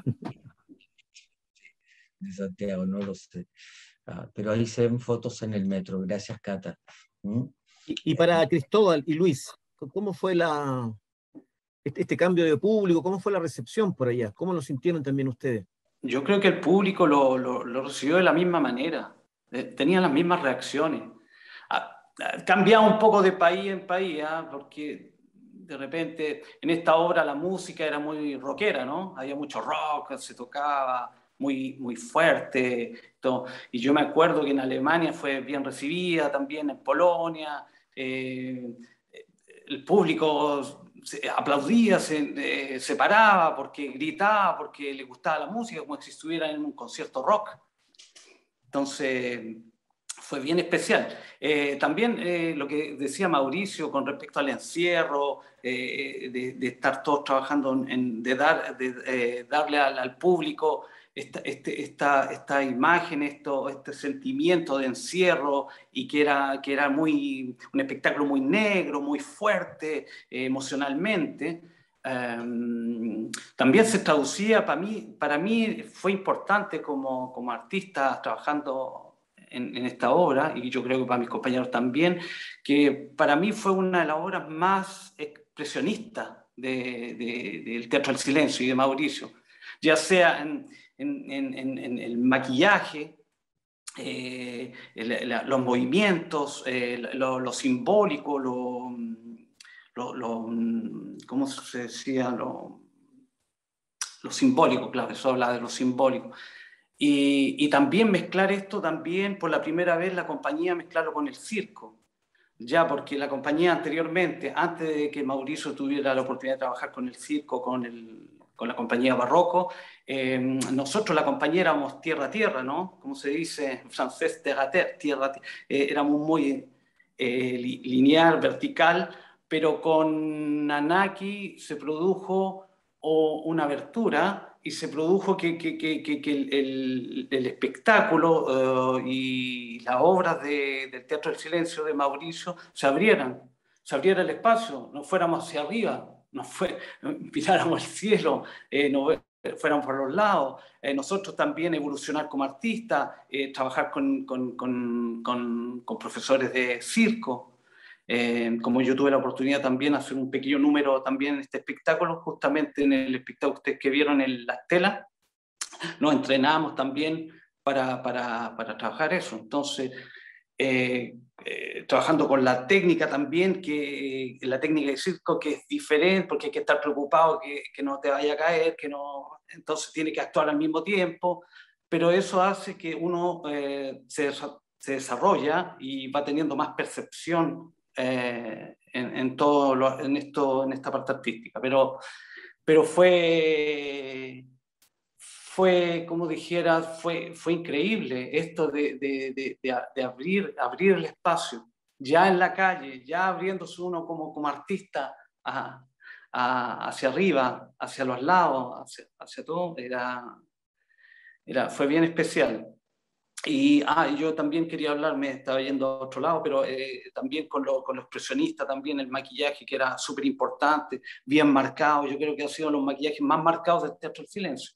de Santiago, no lo sé. Ah, pero ahí se ven fotos en el metro. Gracias, Cata. ¿Mm? Y, y para Cristóbal y Luis, ¿cómo fue la, este, este cambio de público? ¿Cómo fue la recepción por allá? ¿Cómo lo sintieron también ustedes? Yo creo que el público lo, lo, lo recibió de la misma manera. Tenía las mismas reacciones. Cambiaba un poco de país en país, ¿eh? Porque de repente en esta obra la música era muy rockera, ¿no? Había mucho rock, se tocaba muy, muy fuerte. Todo. Y yo me acuerdo que en Alemania fue bien recibida, también en Polonia. Eh, el público se aplaudía, se, eh, se paraba porque gritaba, porque le gustaba la música, como si estuviera en un concierto rock. Entonces fue bien especial. Eh, también eh, lo que decía Mauricio con respecto al encierro, eh, de, de estar todos trabajando, en, de, dar, de eh, darle al, al público esta, este, esta, esta imagen, esto, este sentimiento de encierro, y que era, que era muy, un espectáculo muy negro, muy fuerte eh, emocionalmente. Um, también se traducía, para mí, para mí fue importante como, como artista trabajando En, en esta obra, y yo creo que para mis compañeros también, que para mí fue una de las obras más expresionistas de, de, del Teatro del Silencio y de Mauricio, ya sea en, en, en, en el maquillaje, eh, el, la, los movimientos, eh, lo, lo simbólico, lo, lo, lo, ¿cómo se decía? Lo, lo simbólico, claro, eso habla de lo simbólico. Y, y también mezclar esto, también por la primera vez la compañía mezclarlo con el circo, ya porque la compañía anteriormente, antes de que Mauricio tuviera la oportunidad de trabajar con el circo, con, el, con la compañía Barroco, eh, nosotros la compañía éramos tierra a tierra, ¿no? Como se dice en francés, terre à terre, tierra a tierra, eh, éramos muy eh, li, lineal, vertical, pero con Nanaki se produjo o una abertura y se produjo que, que, que, que, que el, el, el espectáculo uh, y las obras de, del Teatro del Silencio de Mauricio se abrieran, se abriera el espacio, no fuéramos hacia arriba, no fue, miráramos el cielo, eh, no fuéramos por los lados, eh, nosotros también evolucionar como artistas, eh, trabajar con, con, con, con, con profesores de circo. Eh, como yo tuve la oportunidad también de hacer un pequeño número también en este espectáculo, justamente en el espectáculo ustedes que vieron en las telas, nos entrenamos también para, para, para trabajar eso. Entonces, eh, eh, trabajando con la técnica también, que la técnica de circo que es diferente, porque hay que estar preocupado que, que no te vaya a caer, que no, entonces tiene que actuar al mismo tiempo, pero eso hace que uno eh, se, se desarrolla y va teniendo más percepción Eh, en, en, todo lo, en, esto, en esta parte artística, pero, pero fue, fue, como dijera, fue, fue increíble esto de, de, de, de, de abrir, abrir el espacio, ya en la calle, ya abriéndose uno como, como artista a, a, hacia arriba, hacia los lados, hacia, hacia todo, era, era, fue bien especial. Y ah, yo también quería hablar, me estaba yendo a otro lado, pero eh, también con, lo, con los expresionistas, también el maquillaje que era súper importante, bien marcado, yo creo que ha sido los maquillajes más marcados del Teatro del Silencio.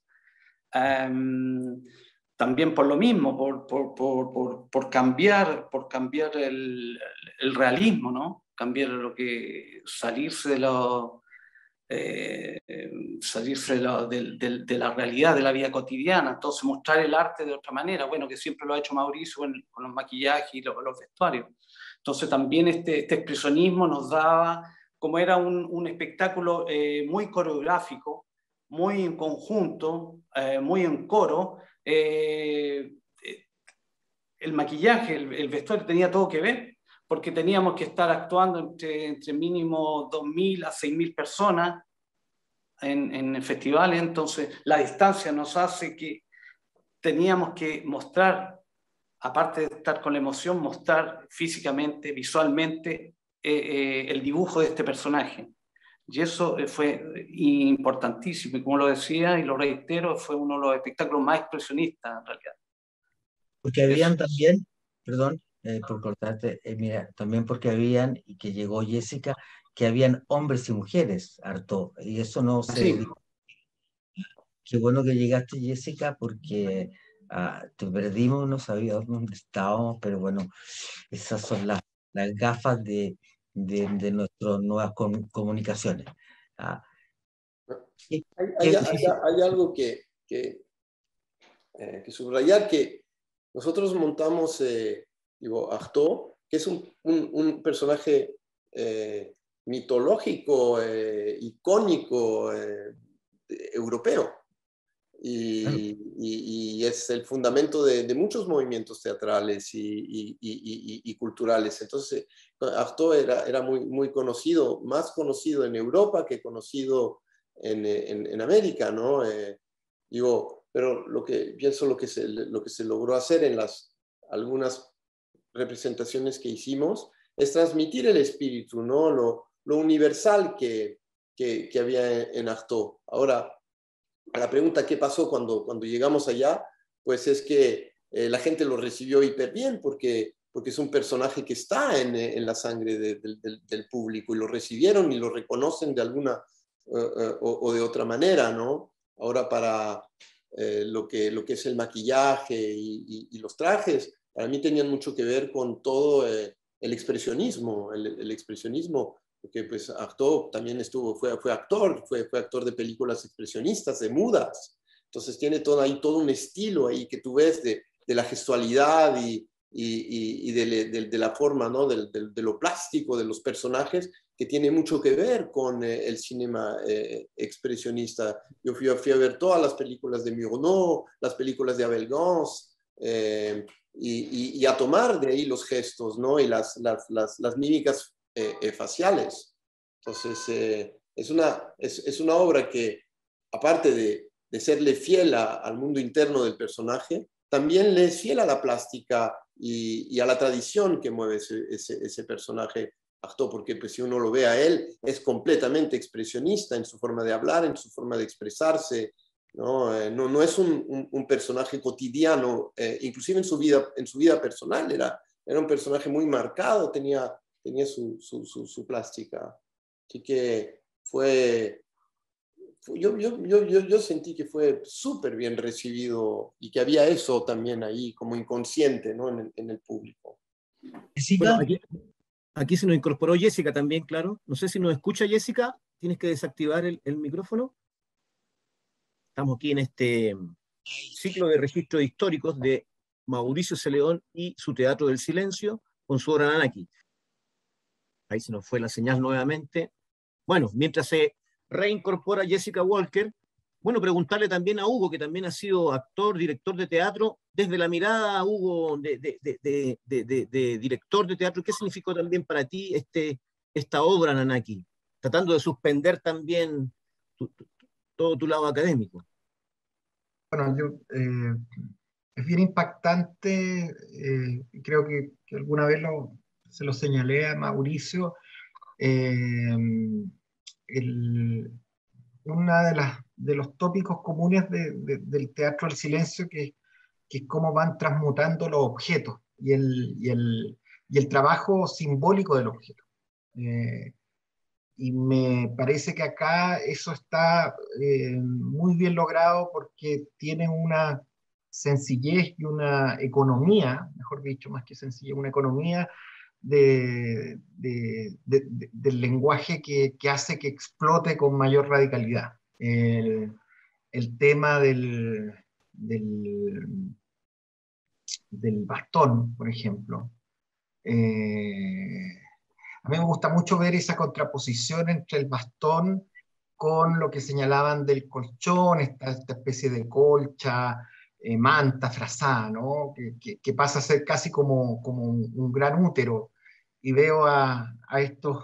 Um, también por lo mismo, por, por, por, por, por cambiar, por cambiar el, el realismo, ¿no? Cambiar lo que, salirse de lo... Eh, salirse de la, de, de, de la realidad de la vida cotidiana, entonces mostrar el arte de otra manera, bueno, que siempre lo ha hecho Mauricio con, con los maquillajes y los, los vestuarios. Entonces también este, este expresionismo nos daba, como era un, un espectáculo eh, muy coreográfico, muy en conjunto, eh, muy en coro, eh, el maquillaje, el, el vestuario tenía todo que ver, porque teníamos que estar actuando entre, entre mínimo dos mil a seis mil personas en, en festivales, entonces la distancia nos hace que teníamos que mostrar, aparte de estar con la emoción, mostrar físicamente, visualmente, eh, eh, el dibujo de este personaje. Y eso fue importantísimo, y como lo decía y lo reitero, fue uno de los espectáculos más expresionistas en realidad. Porque habían eso. También, perdón, Eh, por cortarte, eh, mira, también porque habían, y que llegó Jessica, que habían hombres y mujeres, harto, y eso no se... Sí. Qué bueno que llegaste, Jessica, porque ah, te perdimos, no sabíamos dónde estábamos, pero bueno, esas son las, las gafas de, de, de nuestras nuevas com comunicaciones. Ah, hay, hay, hay, hay algo que, que, eh, que subrayar, que nosotros montamos... Eh, Digo, Artaud, que es un, un, un personaje eh, mitológico, eh, icónico, eh, europeo, y, y, y es el fundamento de, de muchos movimientos teatrales y, y, y, y culturales. Entonces, Artaud era, era muy, muy conocido, más conocido en Europa que conocido en, en, en América, ¿no? Eh, digo, pero lo que pienso lo que se, lo que se logró hacer en las algunas representaciones que hicimos, es transmitir el espíritu, ¿no? Lo, lo universal que, que, que había en Artaud. Ahora, a la pregunta ¿qué pasó cuando, cuando llegamos allá? Pues es que eh, la gente lo recibió hiper bien, porque, porque es un personaje que está en, en la sangre de, de, de, del público, y lo recibieron y lo reconocen de alguna uh, uh, o, o de otra manera, ¿no? Ahora, para eh, lo, que, lo que es el maquillaje y, y, y los trajes, para mí tenían mucho que ver con todo eh, el expresionismo, el, el expresionismo, porque pues Artaud también estuvo, fue, fue actor, fue, fue actor de películas expresionistas, de mudas, entonces tiene todo ahí todo un estilo ahí que tú ves de, de la gestualidad y, y, y de, de, de la forma, ¿no? de, de, de lo plástico de los personajes, que tiene mucho que ver con eh, el cinema eh, expresionista. Yo fui, fui a ver todas las películas de Murnau, las películas de Abel Gance, eh, y, y, y a tomar de ahí los gestos, ¿no? Y las, las, las, las mímicas eh, eh, faciales. Entonces, eh, es, una, es, es una obra que, aparte de, de serle fiel a, al mundo interno del personaje, también le es fiel a la plástica y, y a la tradición que mueve ese, ese, ese personaje Artaud, porque pues, si uno lo ve a él, es completamente expresionista en su forma de hablar, en su forma de expresarse, ¿no? Eh, no, no es un, un, un personaje cotidiano, eh, inclusive en su vida, en su vida personal, era, era un personaje muy marcado, tenía, tenía su, su, su, su plástica. Así que fue... Yo, yo, yo, yo sentí que fue súper bien recibido y que había eso también ahí como inconsciente, ¿no? en, el, en el público. Bueno, aquí, aquí se nos incorporó Jessica también, claro. No sé si nos escucha Jessica, tienes que desactivar el, el micrófono. Estamos aquí en este ciclo de registros históricos de Mauricio Zeleón y su Teatro del Silencio con su obra Nanaki. Ahí se nos fue la señal nuevamente. Bueno, mientras se reincorpora Jessica Walker, bueno, preguntarle también a Hugo, que también ha sido actor, director de teatro, desde la mirada, Hugo, de, de, de, de, de, de, de director de teatro, ¿qué significó también para ti este, esta obra, Nanaki? Tratando de suspender también tu, tu, todo tu lado académico. Bueno, yo, eh, es bien impactante, eh, creo que, que alguna vez lo, se lo señalé a Mauricio, eh, el, una de, las, de los tópicos comunes de, de, del teatro del silencio, que, que es cómo van transmutando los objetos y el, y el, y el trabajo simbólico del objeto. Eh, y me parece que acá eso está eh, muy bien logrado porque tiene una sencillez y una economía, mejor dicho, más que sencillez, una economía de, de, de, de, del lenguaje que, que hace que explote con mayor radicalidad. El, el tema del, del, del bastón, por ejemplo. Eh, a mí me gusta mucho ver esa contraposición entre el bastón con lo que señalaban del colchón, esta, esta especie de colcha, eh, manta, frazada, ¿no? que, que, que pasa a ser casi como, como un, un gran útero. Y veo a, a estos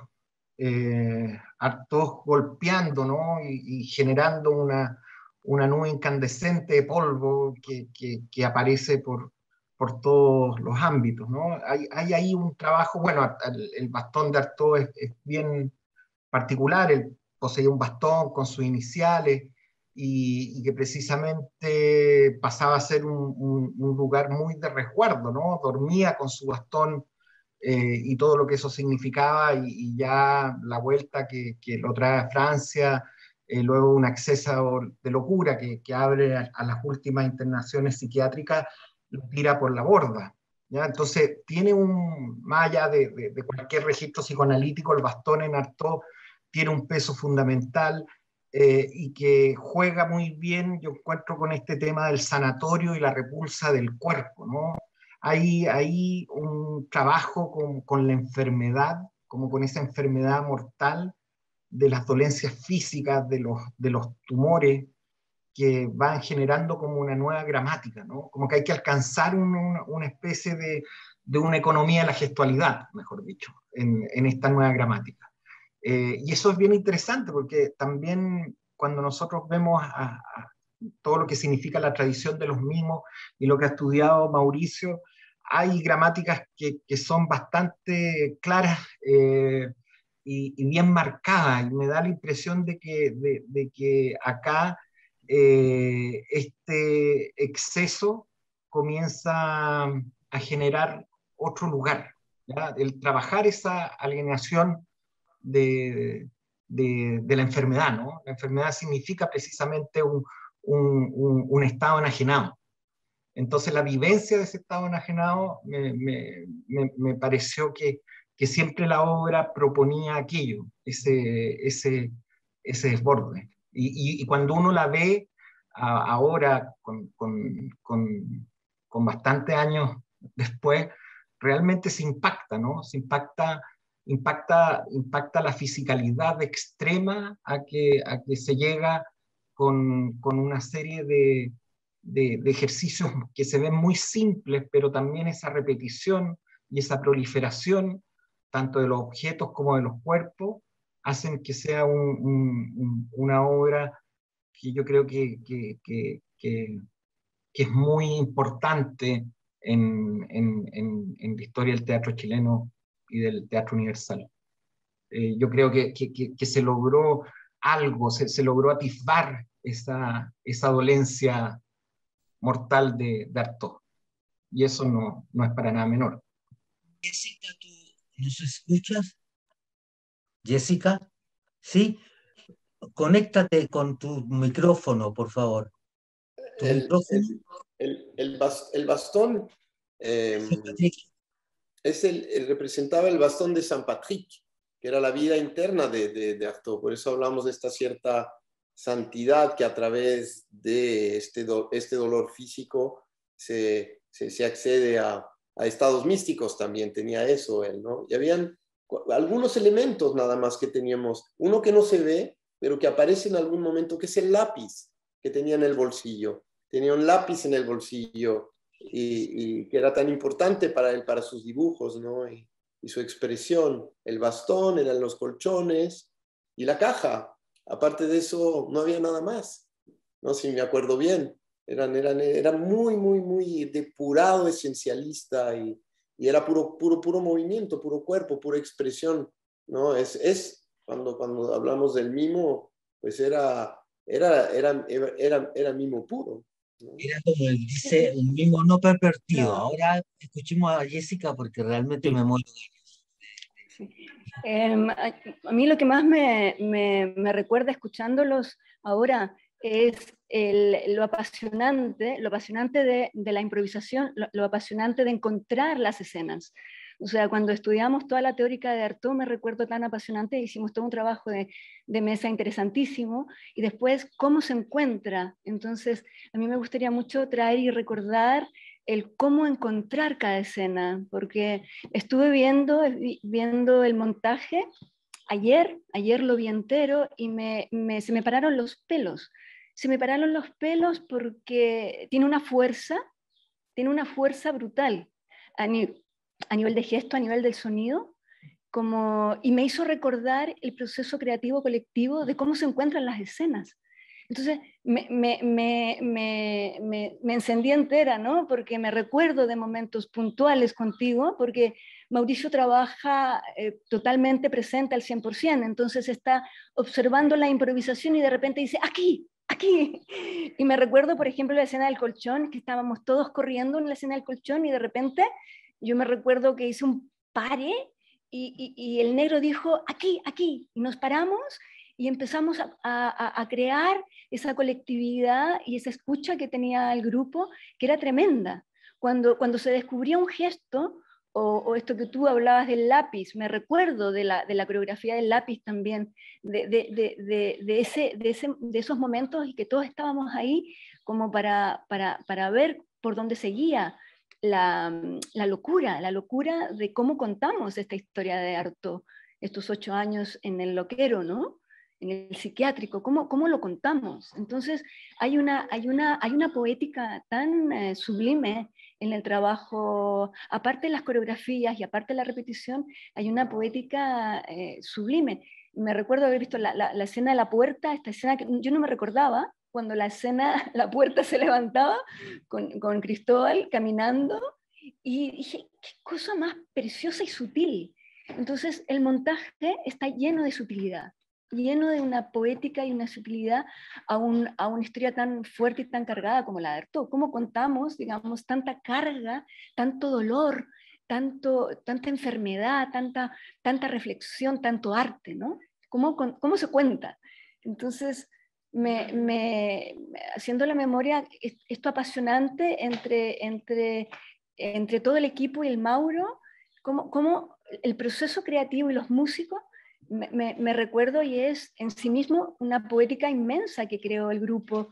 eh, hartos golpeando, ¿no? y, y generando una, una nube incandescente de polvo que, que, que aparece por, por todos los ámbitos, ¿no? Hay, hay ahí un trabajo, bueno, el, el bastón de Artaud es, es bien particular, él poseía un bastón con sus iniciales y, y que precisamente pasaba a ser un, un, un lugar muy de resguardo, ¿no? Dormía con su bastón eh, y todo lo que eso significaba, y, y ya la vuelta que, que lo trae a Francia, eh, luego un acceso de locura que, que abre a, a las últimas internaciones psiquiátricas, lo tira por la borda. ¿Ya? Entonces, tiene un, más allá de, de, de cualquier registro psicoanalítico, el bastón en Artaud tiene un peso fundamental eh, y que juega muy bien, yo encuentro, con este tema del sanatorio y la repulsa del cuerpo, ¿no? Hay, hay un trabajo con, con la enfermedad, como con esa enfermedad mortal de las dolencias físicas, de los, de los tumores, que van generando como una nueva gramática, ¿no? Como que hay que alcanzar un, una, una especie de, de una economía de la gestualidad, mejor dicho, en, en esta nueva gramática. Eh, y eso es bien interesante porque también cuando nosotros vemos a, a todo lo que significa la tradición de los mimos y lo que ha estudiado Mauricio, hay gramáticas que, que son bastante claras eh, y, y bien marcadas, y me da la impresión de que, de, de que acá eh, este exceso comienza a generar otro lugar, ¿ya? El trabajar esa alienación de, de, de la enfermedad, ¿no? La enfermedad significa precisamente un, un, un, un estado enajenado. Entonces la vivencia de ese estado enajenado me, me, me, me pareció que, que siempre la obra proponía aquello, ese, ese, ese desborde. Y, y, y cuando uno la ve a, ahora, con, con, con, con bastantes años después, realmente se impacta, ¿no? Se impacta impacta, impacta la fisicalidad extrema a que, a que se llega con, con una serie de, de, de ejercicios que se ven muy simples, pero también esa repetición y esa proliferación, tanto de los objetos como de los cuerpos, hacen que sea un, un, una obra que yo creo que, que, que, que, que es muy importante en, en, en, en la historia del teatro chileno y del teatro universal. Eh, yo creo que, que, que se logró algo, se, se logró atisbar esa, esa dolencia mortal de, de Artaud. Y eso no, no es para nada menor. Jessica, ¿tú nos escuchas? Jessica, ¿sí? Conéctate con tu micrófono, por favor. ¿Tu el, micrófono? El, el, bas, el bastón eh, es el, el, representaba el bastón de San Patrick, que era la vida interna de, de, de Artaud. Por eso hablamos de esta cierta santidad que a través de este, do, este dolor físico se, se, se accede a, a estados místicos también. Tenía eso él, ¿no? Y habían algunos elementos nada más que teníamos. Uno que no se ve, pero que aparece en algún momento, que es el lápiz que tenía en el bolsillo. Tenía un lápiz en el bolsillo y, y que era tan importante para él, para sus dibujos, ¿no? Y, y su expresión. El bastón, eran los colchones y la caja. Aparte de eso, no había nada más, ¿no? Si me acuerdo bien. Eran, eran, era muy, muy, muy depurado, esencialista y, y era puro, puro, puro movimiento, puro cuerpo, pura expresión, ¿no? Es, es cuando, cuando hablamos del mimo, pues era, era, era, era, era mimo puro, ¿no? Era como él dice, un mimo no pervertido. Ahora escuchemos a Jessica porque realmente sí. me muero. Sí. Eh, a mí lo que más me, me, me recuerda escuchándolos ahora es el, lo apasionante, lo apasionante de, de la improvisación, lo, lo apasionante de encontrar las escenas. O sea, cuando estudiamos toda la teórica de Artaud, me recuerdo tan apasionante, hicimos todo un trabajo de, de mesa interesantísimo, y después cómo se encuentra. Entonces, a mí me gustaría mucho traer y recordar el cómo encontrar cada escena, porque estuve viendo, viendo el montaje ayer, ayer lo vi entero, y me, me, se me pararon los pelos. Se me pararon los pelos porque tiene una fuerza, tiene una fuerza brutal. A nivel, a nivel de gesto, a nivel del sonido, como, y me hizo recordar el proceso creativo colectivo de cómo se encuentran las escenas. Entonces me, me, me, me, me, me encendí entera, ¿no? Porque me recuerdo de momentos puntuales contigo, porque Mauricio trabaja eh, totalmente presente al cien por ciento, entonces está observando la improvisación y de repente dice, aquí, aquí. Y me recuerdo, por ejemplo, la escena del colchón, que estábamos todos corriendo en la escena del colchón y de repente yo me recuerdo que hice un pare y, y, y el negro dijo, aquí, aquí, y nos paramos y empezamos a, a, a crear esa colectividad y esa escucha que tenía el grupo, que era tremenda. Cuando, cuando se descubría un gesto, o, o esto que tú hablabas del lápiz, me recuerdo de la, de la coreografía del lápiz también, de, de, de, de, de, ese, de, ese, de esos momentos y que todos estábamos ahí como para, para, para ver por dónde seguía la, la locura, la locura de cómo contamos esta historia de Artaud, estos ocho años en el loquero, ¿no? En el psiquiátrico, ¿cómo, cómo lo contamos? Entonces hay una, hay una, hay una poética tan eh, sublime en el trabajo, aparte de las coreografías y aparte de la repetición, hay una poética eh, sublime. Me recuerdo haber visto la, la, la escena de la puerta, esta escena que yo no me recordaba, cuando la escena, la puerta se levantaba con, con Cristóbal caminando, y dije, qué cosa más preciosa y sutil. Entonces el montaje está lleno de sutilidad, lleno de una poética y una sutilidad a, un, a una historia tan fuerte y tan cargada como la de Artaud. ¿Cómo contamos, digamos, tanta carga, tanto dolor, tanto, tanta enfermedad, tanta, tanta reflexión, tanto arte, ¿no? ¿Cómo, cómo se cuenta? Entonces, me, me, haciendo la memoria, esto apasionante entre, entre, entre todo el equipo y el Mauro, cómo, cómo el proceso creativo y los músicos, Me, me, me recuerdo, y es en sí mismo una poética inmensa que creó el grupo.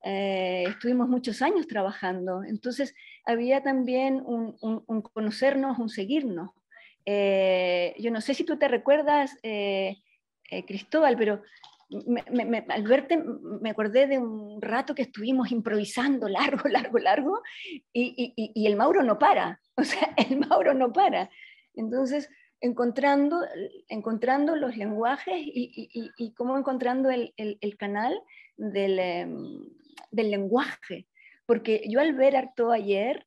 Eh, estuvimos muchos años trabajando, entonces había también un, un, un conocernos, un seguirnos, Eh, yo no sé si tú te recuerdas, eh, eh, Cristóbal, pero me, me, me, al verte me acordé de un rato que estuvimos improvisando largo, largo, largo, y, y, y el Mauro no para, o sea, el Mauro no para. Entonces, encontrando, encontrando los lenguajes y, y, y cómo encontrando el, el, el canal del, eh, del lenguaje. Porque yo al ver Artaud ayer,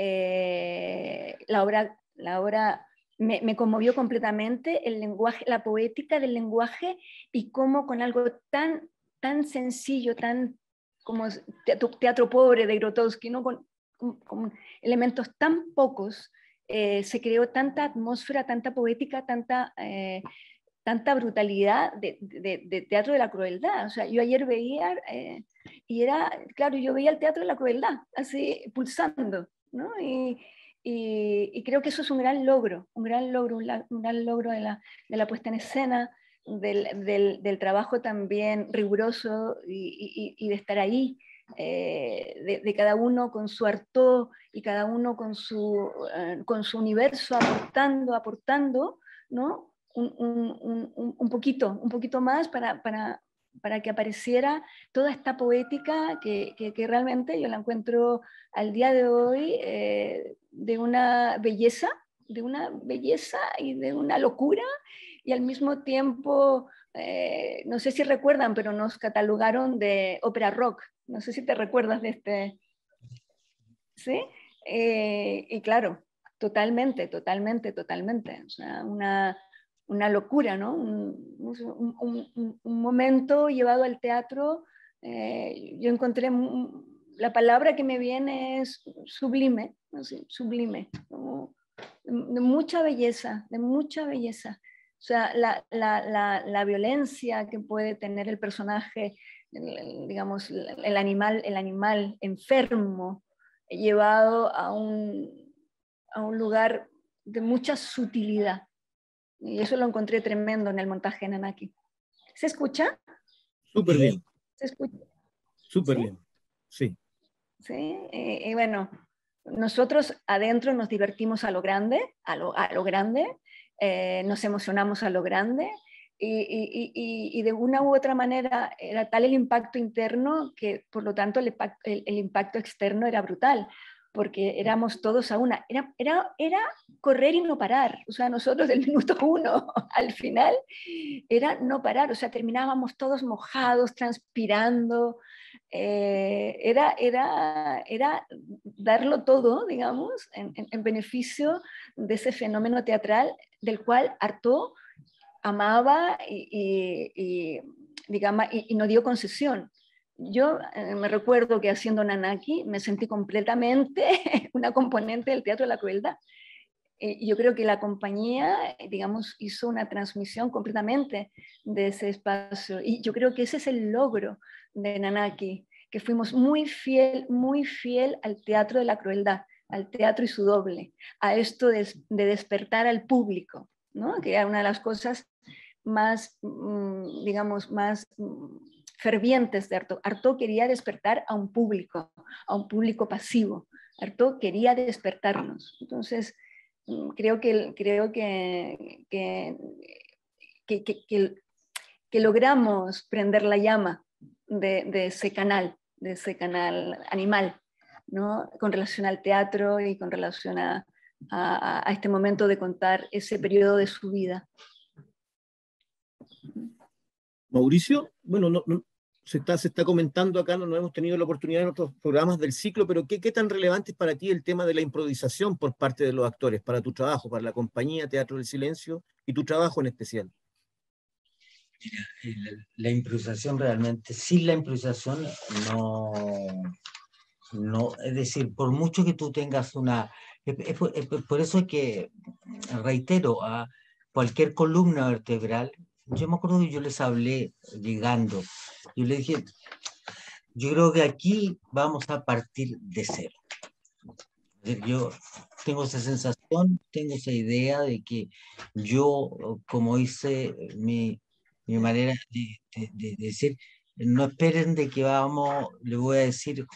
eh, la obra... La obra Me, me conmovió completamente el lenguaje, la poética del lenguaje y cómo con algo tan, tan sencillo, tan como teatro, teatro pobre de Grotowski, ¿no? con, con, con elementos tan pocos, eh, se creó tanta atmósfera, tanta poética, tanta, eh, tanta brutalidad de, de, de teatro de la crueldad. O sea, yo ayer veía, eh, y era, claro, yo veía el teatro de la crueldad, así pulsando, ¿no? Y, Y, y creo que eso es un gran logro, un gran logro, un, la, un gran logro de la, de la puesta en escena, del, del, del trabajo también riguroso y, y, y de estar ahí, eh, de, de cada uno con su Artaud y cada uno con su, uh, con su universo aportando, aportando, ¿no? Un, un, un, un poquito, un poquito más para, para, para que apareciera toda esta poética que, que, que realmente yo la encuentro al día de hoy eh, de una belleza, de una belleza y de una locura, y al mismo tiempo, eh, no sé si recuerdan, pero nos catalogaron de ópera rock, no sé si te recuerdas de este, ¿sí? Eh, y claro, totalmente, totalmente, totalmente, o sea, una... una locura, ¿no? Un, un, un, un momento llevado al teatro, eh, yo encontré, la palabra que me viene es sublime, ¿no? Sí, sublime, como de, de mucha belleza, de mucha belleza. O sea, la, la, la, la violencia que puede tener el personaje, el, digamos, el animal, el animal enfermo, llevado a un, a un lugar de mucha sutilidad. Y eso lo encontré tremendo en el montaje de Nanaki. ¿Se escucha? Súper bien. ¿Se escucha? Súper ¿Sí? bien, sí. Sí, y, y bueno, nosotros adentro nos divertimos a lo grande, a lo, a lo grande, eh, nos emocionamos a lo grande, y, y, y, y de una u otra manera era tal el impacto interno que por lo tanto el, el, el impacto externo era brutal, porque éramos todos a una, era, era, era correr y no parar, o sea, nosotros del minuto uno al final era no parar, o sea, terminábamos todos mojados, transpirando, eh, era, era, era darlo todo, digamos, en, en, en beneficio de ese fenómeno teatral del cual Artaud amaba y, y, y digamos, y, y no dio concesión. Yo eh, me recuerdo que haciendo Nanaki me sentí completamente una componente del teatro de la crueldad. Eh, yo creo que la compañía, digamos, hizo una transmisión completamente de ese espacio. Y yo creo que ese es el logro de Nanaki, que fuimos muy fiel, muy fiel al teatro de la crueldad, al teatro y su doble, a esto de, de despertar al público, ¿no? Que era una de las cosas más, digamos, más fervientes de Artaud. Artaud quería despertar a un público, a un público pasivo. Artaud quería despertarnos. Entonces, creo que, creo que, que, que, que, que, que logramos prender la llama de, de ese canal, de ese canal animal, ¿no? Con relación al teatro y con relación a, a, a este momento de contar ese periodo de su vida. Mauricio, bueno, no, no, se, está, se está comentando acá, no, no hemos tenido la oportunidad en otros programas del ciclo, pero ¿qué, qué tan relevante es para ti el tema de la improvisación por parte de los actores, para tu trabajo, para la compañía Teatro del Silencio y tu trabajo en especial? Mira, la, la improvisación realmente, sin la improvisación no, no, es decir, por mucho que tú tengas una, es, es, es por eso que reitero, a cualquier columna vertebral, yo me acuerdo que yo les hablé llegando, yo les dije, yo creo que aquí vamos a partir de cero. Yo tengo esa sensación, tengo esa idea de que yo, como hice mi, mi manera de, de, de decir, no esperen de que vamos, le voy a decir,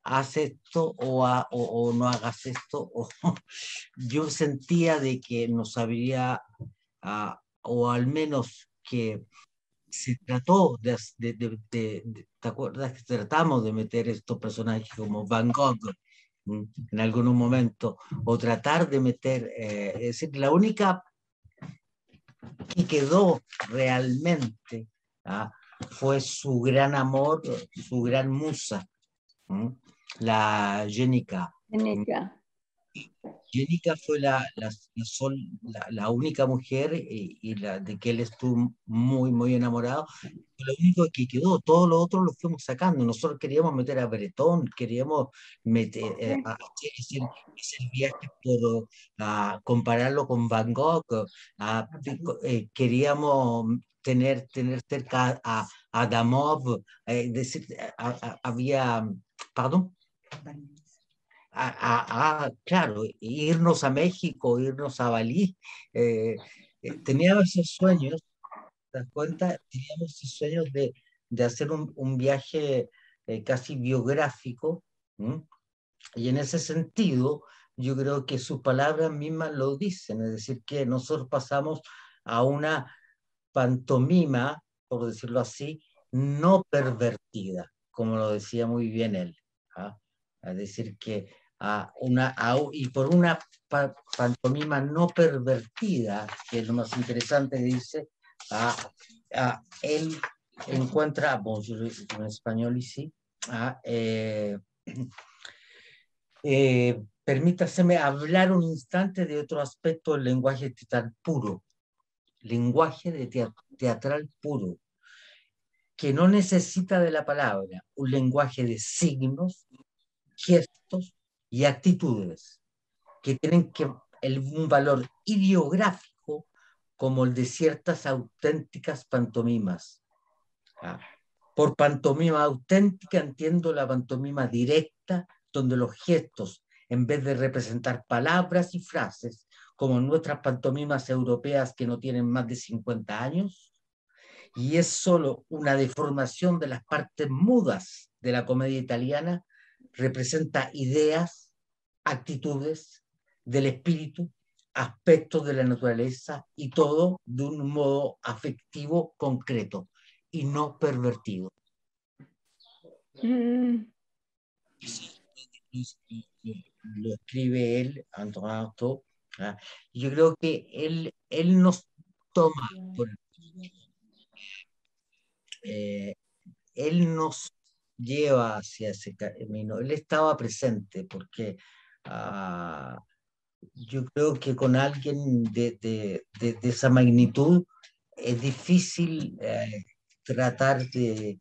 haz esto o, a, o, o no hagas esto. O, yo sentía de que nos habría, uh, o al menos que se trató de, de, de, de, de, ¿te acuerdas que tratamos de meter estos personajes como Van Gogh en algún momento, o tratar de meter, eh, es decir, la única que quedó realmente ¿ah? fue su gran amor, su gran musa, ¿m? la Jenica. Jenica. Jenica fue la, la, la, sol, la, la única mujer y, y la, de que él estuvo muy, muy enamorado. Lo único que quedó, todo lo otro lo fuimos sacando. Nosotros queríamos meter a Bretón, queríamos meter, eh, a, ese, ese viaje por a compararlo con Van Gogh, a, eh, queríamos tener, tener cerca a, a Adamov, eh, decir, a, a, había, perdón. A, a, a, claro, irnos a México, irnos a Bali, eh, eh, teníamos esos sueños, ¿te das cuenta? Teníamos esos sueños de, de hacer un, un viaje eh, casi biográfico, ¿m? Y en ese sentido, yo creo que sus palabras mismas lo dicen, es decir, que nosotros pasamos a una pantomima, por decirlo así, no pervertida, como lo decía muy bien él, ¿ah? Es decir, que a una, a, y por una pa, pantomima no pervertida, que es lo más interesante, dice, a, a, él encuentra, bonjour en español y sí, a, eh, eh, permítaseme hablar un instante de otro aspecto del lenguaje teatral puro, lenguaje de teatral puro, que no necesita de la palabra, un lenguaje de signos, gestos y actitudes que tienen que el, un valor ideográfico como el de ciertas auténticas pantomimas. Ah, por pantomima auténtica entiendo la pantomima directa, donde los gestos, en vez de representar palabras y frases, como en nuestras pantomimas europeas que no tienen más de cincuenta años, y es solo una deformación de las partes mudas de la comedia italiana, representa ideas, actitudes del espíritu, aspectos de la naturaleza y todo de un modo afectivo concreto y no pervertido. Mm. Lo escribe él, Antoine Artaud. ¿Ah? Yo creo que él, él nos toma por eh, él nos lleva hacia ese camino. Él estaba presente porque uh, yo creo que con alguien de, de, de, de esa magnitud es difícil eh, tratar de...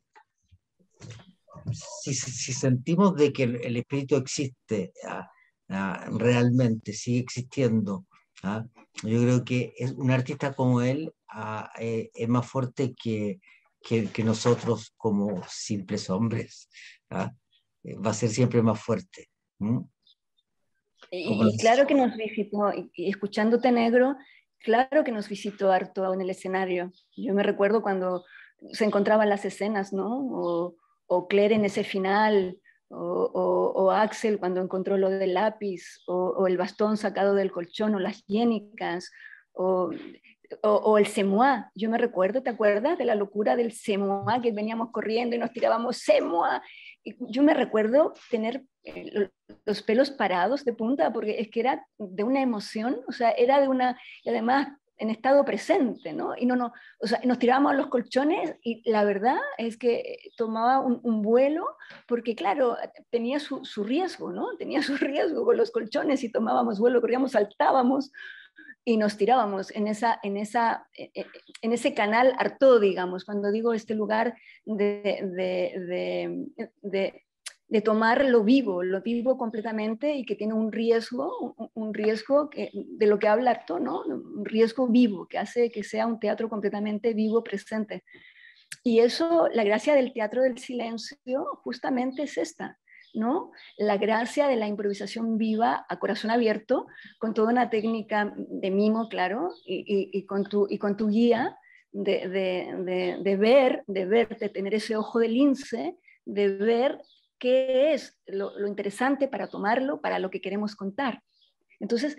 Si, si, si sentimos de que el, el espíritu existe uh, uh, realmente, sigue existiendo, uh, yo creo que es, un artista como él uh, eh, es más fuerte que Que, que nosotros como simples hombres, ¿ah? Va a ser siempre más fuerte. ¿Mm? Y, y claro que nos visitó, y, y escuchándote Negro, claro que nos visitó harto en el escenario. Yo me recuerdo cuando se encontraban las escenas, ¿no? O, o Claire en ese final, o, o, o Axel cuando encontró lo del lápiz, o, o el bastón sacado del colchón, o las hiénicas, o... O, o el semois, yo me recuerdo, ¿te acuerdas de la locura del semois que veníamos corriendo y nos tirábamos semois? Y yo me recuerdo tener eh, los pelos parados de punta porque es que era de una emoción, o sea, era de una, y además en estado presente, ¿no? Y no, no, o sea, nos tirábamos a los colchones y la verdad es que tomaba un, un vuelo porque, claro, tenía su, su riesgo, ¿no? Tenía su riesgo con los colchones y tomábamos vuelo, corríamos, saltábamos y nos tirábamos en, esa, en, esa, en ese canal Artaud, digamos, cuando digo este lugar de, de, de, de, de tomar lo vivo, lo vivo completamente y que tiene un riesgo, un, un riesgo que, de lo que habla Artaud, ¿no? Un riesgo vivo, que hace que sea un teatro completamente vivo, presente. Y eso, la gracia del teatro del silencio justamente es esta, ¿no? La gracia de la improvisación viva a corazón abierto, con toda una técnica de mimo, claro, y, y, y, con, tu, y con tu guía de, de, de, de ver, de ver, de tener ese ojo de lince, de ver qué es lo, lo interesante para tomarlo, para lo que queremos contar. Entonces,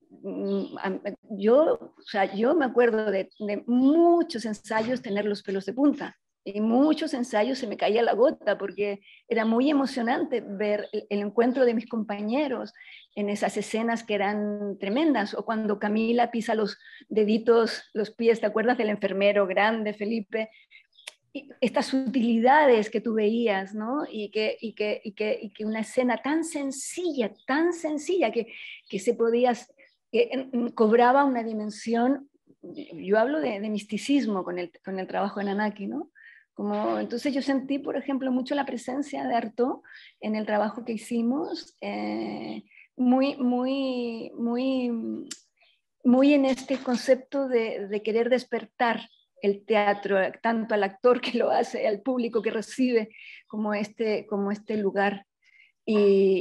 yo, o sea, yo me acuerdo de, de muchos ensayos tener los pelos de punta, y muchos ensayos se me caía la gota porque era muy emocionante ver el, el encuentro de mis compañeros en esas escenas que eran tremendas, o cuando Camila pisa los deditos, los pies, ¿te acuerdas del enfermero grande, Felipe? Y estas sutilidades que tú veías, ¿no? Y que, y que, y que, y que una escena tan sencilla, tan sencilla, que, que se podía, que cobraba una dimensión. Yo hablo de, de misticismo con el, con el trabajo de Nanaki, ¿no? Como, entonces yo sentí, por ejemplo, mucho la presencia de Artaud en el trabajo que hicimos, eh, muy, muy, muy, muy en este concepto de, de querer despertar el teatro, tanto al actor que lo hace, al público que recibe, como este, como este lugar. Y,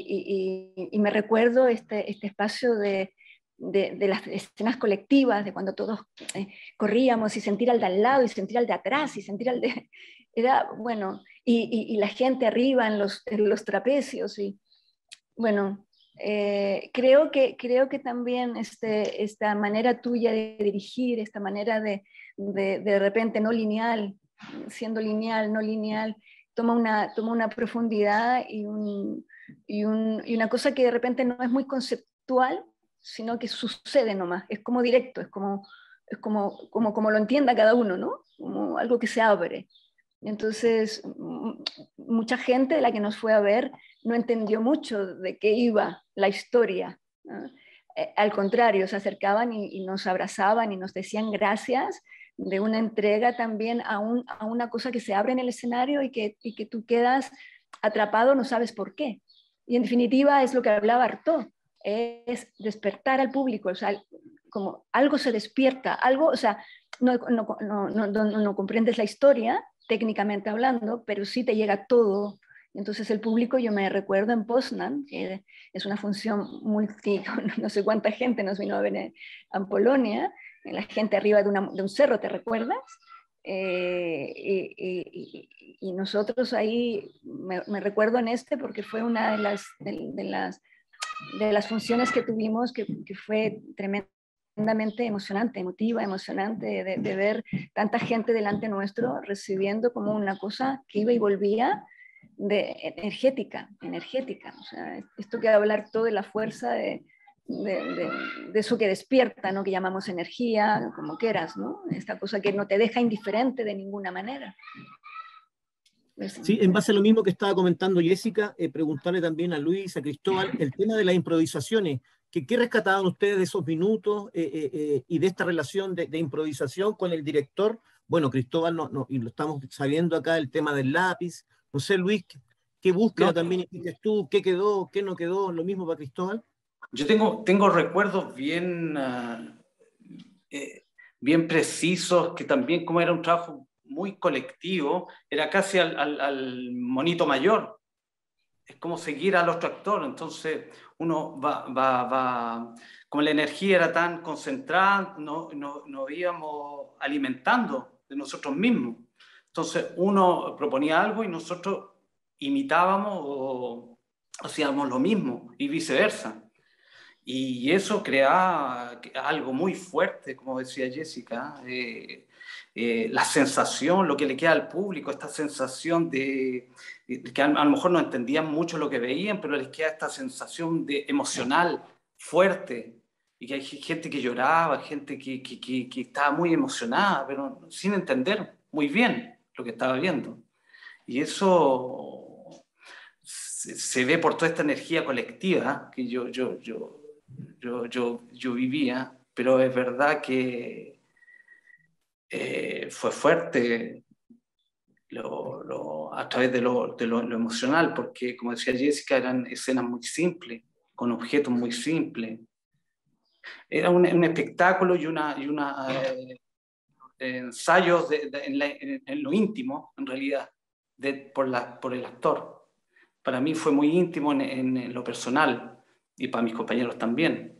y, y me recuerdo este, este espacio de, de, de las escenas colectivas, de cuando todos eh, corríamos, y sentir al de al lado, y sentir al de atrás, y sentir al de... Era, bueno, y, y, y la gente arriba en los, en los trapecios, y bueno, eh, creo, que, creo que también este, esta manera tuya de dirigir, esta manera de, de, de repente no lineal, siendo lineal, no lineal, toma una, toma una profundidad y, un, y, un, y una cosa que de repente no es muy conceptual, sino que sucede nomás, es como directo, es como, es como, como, como lo entienda cada uno, ¿no? Como algo que se abre. Entonces, mucha gente de la que nos fue a ver no entendió mucho de qué iba la historia, ¿no? Eh, al contrario, se acercaban y, y nos abrazaban y nos decían gracias, de una entrega también a, un, a una cosa que se abre en el escenario y que, y que tú quedas atrapado, no sabes por qué. Y en definitiva es lo que hablaba Artaud, es despertar al público, o sea, como algo se despierta, algo, o sea, no, no, no, no, no, no comprendes la historia, técnicamente hablando, pero sí te llega todo. Entonces el público, yo me recuerdo en Poznan, que es una función multi, no sé cuánta gente nos vino a ver en Polonia, la gente arriba de, una, de un cerro, ¿te recuerdas? Eh, y, y, y nosotros ahí, me, me recuerdo en este porque fue una de las, de, de las, de las funciones que tuvimos que, que fue tremenda, tremendamente emocionante, emotiva, emocionante de, de ver tanta gente delante nuestro recibiendo como una cosa que iba y volvía de energética, energética. O sea, esto que hablar todo de la fuerza de, de, de, de eso que despierta, ¿no? Que llamamos energía, como quieras, ¿no? Esta cosa que no te deja indiferente de ninguna manera. Sí, en base a lo mismo que estaba comentando Jessica, eh, preguntarle también a Luis, a Cristóbal, el tema de las improvisaciones. ¿Qué, qué rescataban ustedes de esos minutos eh, eh, eh, y de esta relación de, de improvisación con el director? Bueno, Cristóbal, no, no, y lo estamos sabiendo acá, el tema del lápiz. No sé, Luis, ¿qué, qué búsqueda no, también hiciste tú? ¿Qué quedó? ¿Qué no quedó? ¿Lo mismo para Cristóbal? Yo tengo, tengo recuerdos bien, uh, eh, bien precisos, que también como era un trabajo muy colectivo, era casi al, al, al monito mayor. Es como seguir al otro actor, entonces uno va, va, va, como la energía era tan concentrada, no, no, nos íbamos alimentando de nosotros mismos. Entonces uno proponía algo y nosotros imitábamos o hacíamos lo mismo y viceversa. Y eso creaba algo muy fuerte, como decía Jessica, eh, eh, la sensación, lo que le queda al público, esta sensación de, de que a, a lo mejor no entendían mucho lo que veían, pero les queda esta sensación de emocional fuerte, y que hay gente que lloraba, gente que, que, que, que estaba muy emocionada, pero sin entender muy bien lo que estaba viendo. Y eso se, se ve por toda esta energía colectiva que yo, yo, yo, yo, yo, yo vivía, pero es verdad que Eh, fue fuerte lo, lo, a través de, lo, de lo, lo emocional, porque como decía Jessica, eran escenas muy simples, con objetos muy simples. Era un, un espectáculo y una, y una eh, ensayos de, de, en, la, en, en lo íntimo, en realidad, de, por, la, por el actor. Para mí fue muy íntimo en, en, en lo personal y para mis compañeros también.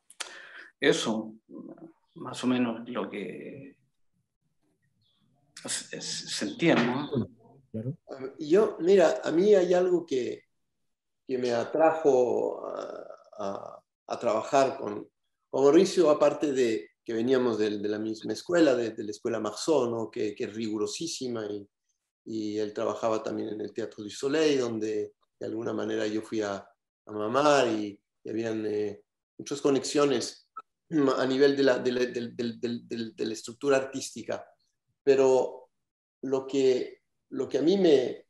Eso, más o menos lo que sentían, ¿no? Claro. Yo, mira, a mí hay algo que, que me atrajo a, a, a trabajar con, con Mauricio, aparte de que veníamos de, de la misma escuela, de, de la escuela Marceau, ¿no? que, que es rigurosísima, y, y él trabajaba también en el Teatro du Soleil, donde de alguna manera yo fui a, a mamar, y, y habían eh, muchas conexiones a nivel de la, de, la, de, de, de, de, de la estructura artística. Pero lo que, lo que a mí me,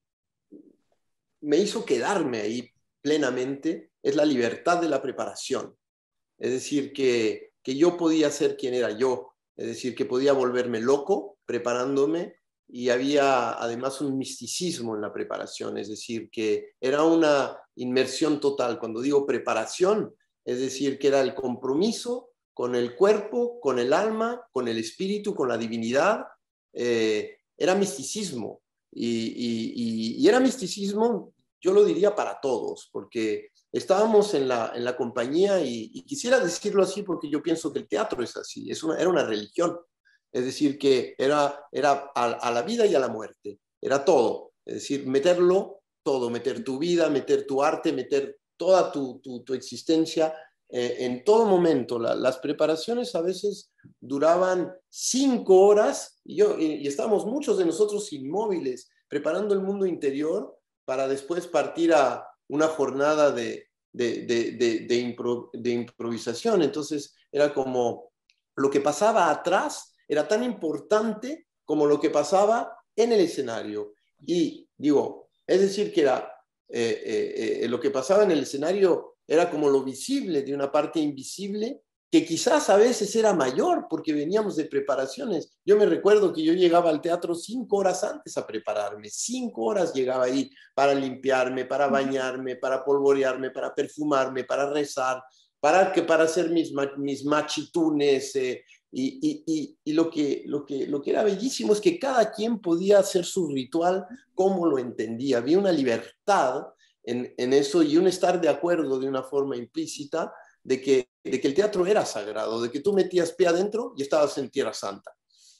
me hizo quedarme ahí plenamente es la libertad de la preparación. Es decir, que, que yo podía ser quien era yo, es decir, que podía volverme loco preparándome, y había además un misticismo en la preparación, es decir, que era una inmersión total. Cuando digo preparación, es decir, que era el compromiso con el cuerpo, con el alma, con el espíritu, con la divinidad. Eh, era misticismo, y, y, y, y era misticismo, yo lo diría para todos, porque estábamos en la, en la compañía, y, y quisiera decirlo así porque yo pienso que el teatro es así, es una, era una religión, es decir, que era, era a, a la vida y a la muerte, era todo, es decir, meterlo todo, meter tu vida, meter tu arte, meter toda tu, tu, tu existencia eh, en todo momento. La, las preparaciones a veces duraban cinco horas, y, yo, y, y estábamos muchos de nosotros inmóviles, preparando el mundo interior para después partir a una jornada de, de, de, de, de, impro, de improvisación. Entonces era como lo que pasaba atrás era tan importante como lo que pasaba en el escenario. Y digo, es decir, que era, eh, eh, eh, lo que pasaba en el escenario era como lo visible de una parte invisible, que quizás a veces era mayor porque veníamos de preparaciones. Yo me recuerdo que yo llegaba al teatro cinco horas antes a prepararme, cinco horas llegaba ahí para limpiarme, para bañarme, para polvorearme, para perfumarme, para rezar, para, que, para hacer mis, mis machitunes. Eh, y y, y, y lo, que, lo, que, lo que era bellísimo es que cada quien podía hacer su ritual como lo entendía. Había una libertad en, en eso, y un estar de acuerdo de una forma implícita de que, de que el teatro era sagrado, de que tú metías pie adentro y estabas en Tierra Santa.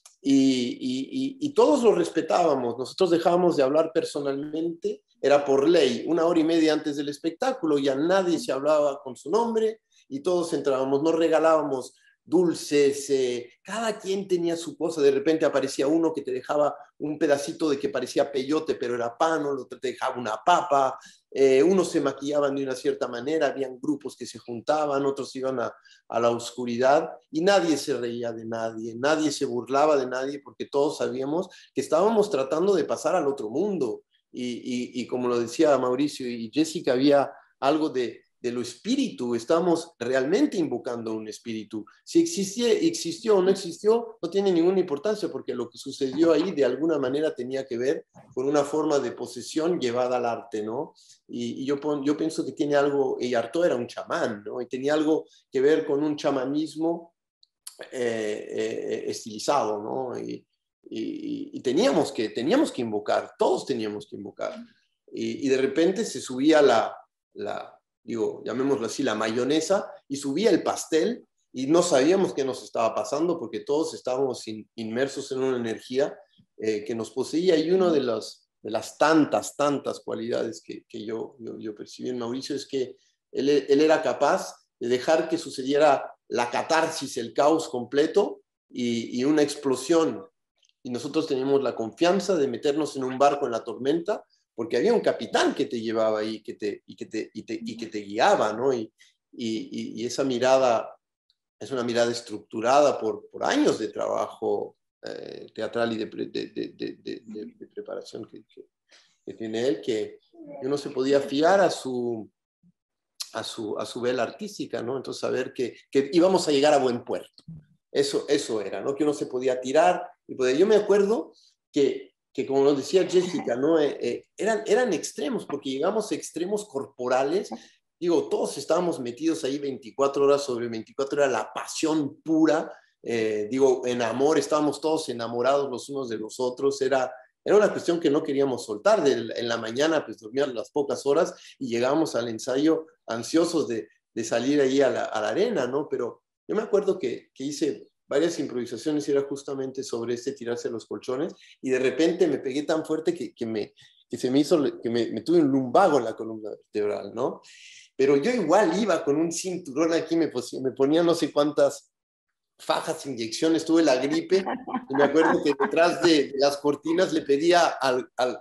Y, y, y, y todos lo respetábamos. Nosotros dejábamos de hablar personalmente, era por ley, una hora y media antes del espectáculo, ya nadie se hablaba con su nombre, y todos entrábamos, nos regalábamos dulces, eh, cada quien tenía su cosa. De repente aparecía uno que te dejaba un pedacito de que parecía peyote, pero era pan, o otro te dejaba una papa. Eh, unos se maquillaban de una cierta manera, habían grupos que se juntaban, otros iban a, a la oscuridad, y nadie se reía de nadie, nadie se burlaba de nadie, porque todos sabíamos que estábamos tratando de pasar al otro mundo. Y, y, y como lo decía Mauricio y Jessica, había algo de, de lo espíritu, estamos realmente invocando un espíritu. Si existió, existió o no existió, no tiene ninguna importancia, porque lo que sucedió ahí de alguna manera tenía que ver con una forma de posesión llevada al arte, ¿no? Y, y yo, yo pienso que tiene algo, y Artaud era un chamán, ¿no? Y tenía algo que ver con un chamanismo eh, eh, estilizado, ¿no? Y, y, y teníamos, que, teníamos que invocar, todos teníamos que invocar. Y, y de repente se subía la, la, digo, llamémoslo así, la mayonesa, y subía el pastel, y no sabíamos qué nos estaba pasando, porque todos estábamos in, inmersos en una energía eh, que nos poseía. Y una de las, de las tantas, tantas cualidades que, que yo, yo, yo percibí en Mauricio es que él, él era capaz de dejar que sucediera la catarsis, el caos completo, y, y una explosión. Y nosotros teníamos la confianza de meternos en un barco en la tormenta, porque había un capitán que te llevaba ahí, que te, y, que te, y, te, y que te guiaba, ¿no? Y, y, y esa mirada es una mirada estructurada por, por años de trabajo eh, teatral y de, de, de, de, de, de, de preparación que, que, que tiene él, que uno se podía fiar a su, a su, a su vela artística, ¿no? Entonces saber que, que íbamos a llegar a buen puerto. Eso, eso era, ¿no? Que uno se podía tirar. Y podía. Yo me acuerdo que, que como nos decía Jessica, ¿no? Eh, eh, eran, eran extremos, porque llegamos a extremos corporales. Digo, todos estábamos metidos ahí veinticuatro horas sobre veinticuatro, era la pasión pura. Eh, digo, en amor, estábamos todos enamorados los unos de los otros. Era, era una cuestión que no queríamos soltar. De, en la mañana, pues dormíamos las pocas horas y llegábamos al ensayo ansiosos de, de salir ahí a la, a la arena, ¿no? Pero yo me acuerdo que, que hice varias improvisaciones y era justamente sobre este tirarse a los colchones, y de repente me pegué tan fuerte que, que, me, que se me hizo, que me, me tuve un lumbago en la columna vertebral, ¿no? Pero yo igual iba con un cinturón aquí, me, me ponía no sé cuántas fajas, inyecciones, tuve la gripe, y me acuerdo que detrás de las cortinas le pedía al, al,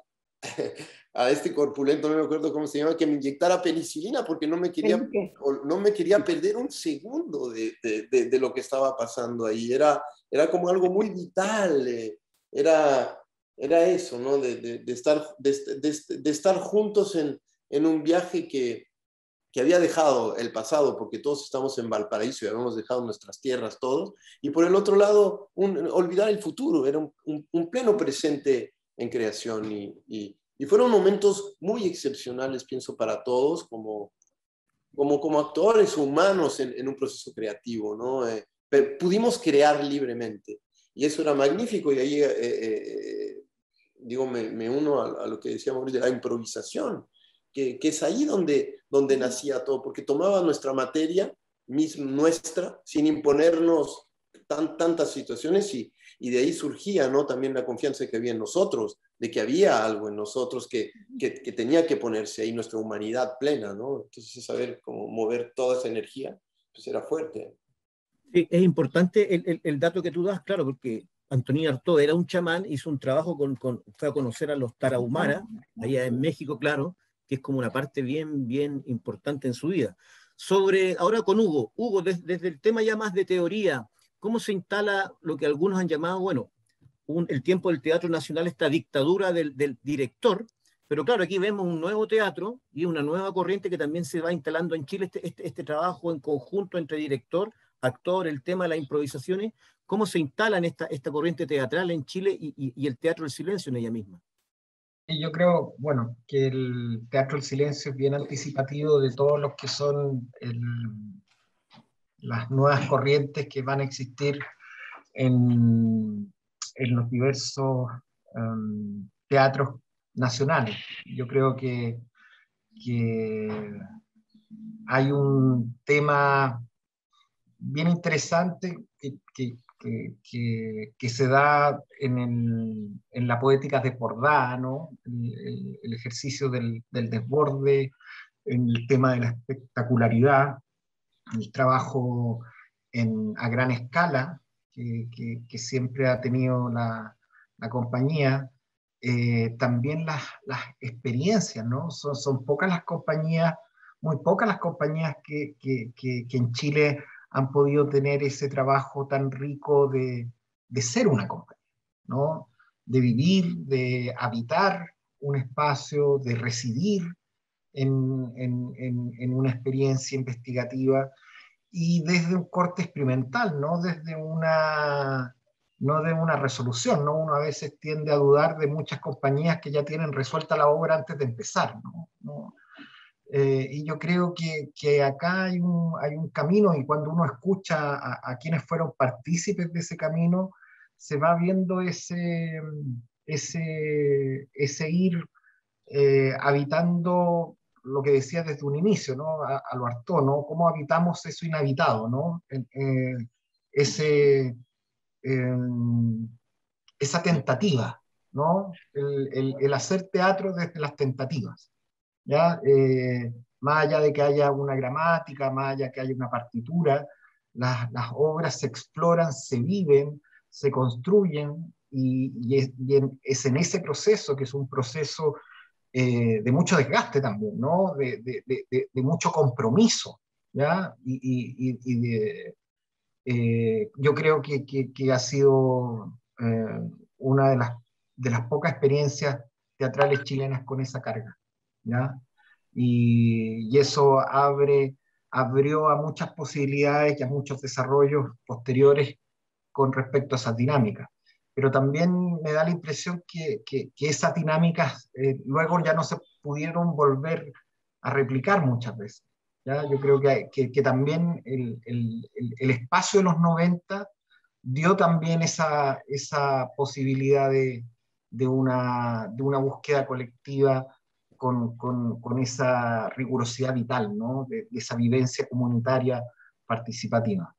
a este corpulento, no me acuerdo cómo se llama, que me inyectara penicilina, porque no me quería, no me quería perder un segundo de, de, de, de lo que estaba pasando ahí. Era, era como algo muy vital, eh, era, era eso, ¿no? De, de, de, estar, de, de, de estar juntos en, en un viaje que, que había dejado el pasado, porque todos estamos en Valparaíso y habíamos dejado nuestras tierras todos, y por el otro lado, un, olvidar el futuro, era un, un, un pleno presente en creación, y, y, y fueron momentos muy excepcionales, pienso, para todos, como, como, como actores humanos en, en un proceso creativo, ¿no? Eh, pero pudimos crear libremente, y eso era magnífico, y ahí, eh, eh, digo, me, me uno a, a lo que decía Mauricio, de la improvisación, Que, que es ahí donde, donde nacía todo, porque tomaba nuestra materia, misma, nuestra, sin imponernos tan, tantas situaciones, y, y de ahí surgía, ¿no? También la confianza que había en nosotros, de que había algo en nosotros que, que, que tenía que ponerse ahí, nuestra humanidad plena, ¿no? Entonces, saber cómo mover toda esa energía, pues era fuerte. Sí, es importante el, el, el dato que tú das, claro, porque Antonín Artaud era un chamán, hizo un trabajo, con, con, fue a conocer a los Tarahumara, allá en México, claro, que es como una parte bien, bien importante en su vida. Sobre, ahora con Hugo, Hugo, desde, desde el tema ya más de teoría, ¿cómo se instala lo que algunos han llamado, bueno, un, el tiempo del Teatro Nacional, esta dictadura del, del director? Pero claro, aquí vemos un nuevo teatro y una nueva corriente que también se va instalando en Chile, este, este, este trabajo en conjunto entre director, actor, el tema de las improvisaciones. ¿Cómo se instala en esta, esta corriente teatral en Chile y, y, y el Teatro del Silencio en ella misma? Y yo creo, bueno, que el Teatro del Silencio es bien anticipativo de todos los que son el, las nuevas corrientes que van a existir en, en los diversos um, teatros nacionales. Yo creo que, que hay un tema bien interesante que, que, que, que, que se da en, el, en la poética desbordada, ¿no? El, el, el ejercicio del, del desborde, en el tema de la espectacularidad, el trabajo en, a gran escala que, que, que siempre ha tenido la, la compañía, eh, también las, las experiencias, ¿no? Son, son pocas las compañías, muy pocas las compañías que, que, que, que en Chile han podido tener ese trabajo tan rico de, de ser una compañía, ¿no? De vivir, de habitar un espacio, de residir en, en, en, en una experiencia investigativa, y desde un corte experimental, no desde una, no de una resolución, ¿no? Uno a veces tiende a dudar de muchas compañías que ya tienen resuelta la obra antes de empezar, ¿no? ¿No? Eh, y yo creo que, que acá hay un, hay un camino, y cuando uno escucha a, a quienes fueron partícipes de ese camino, se va viendo ese, ese, ese ir eh, habitando lo que decía desde un inicio, ¿no? A, a lo Artaud, ¿no? Cómo habitamos eso inhabitado, ¿no? Eh, ese, eh, esa tentativa, ¿no? El, el, el hacer teatro desde las tentativas, ¿ya? Eh, más allá de que haya una gramática, más allá de que haya una partitura, las, las obras se exploran, se viven, se construyen, y, y, es, y en, es en ese proceso, que es un proceso eh, de mucho desgaste también, ¿no? De, de, de, de mucho compromiso, ¿ya? Y, y, y de, eh, yo creo que, que, que ha sido eh, una de las, de las pocas experiencias teatrales chilenas con esa carga, ¿ya? Y, y eso abre, abrió a muchas posibilidades y a muchos desarrollos posteriores con respecto a esas dinámicas. Pero también me da la impresión que, que, que esas dinámicas eh, luego ya no se pudieron volver a replicar muchas veces, ¿ya? Yo creo que, que, que también el, el, el, espacio de los noventa dio también esa, esa posibilidad de, de, una, de una búsqueda colectiva con, con, con esa rigurosidad vital, ¿no? De, de esa vivencia comunitaria participativa.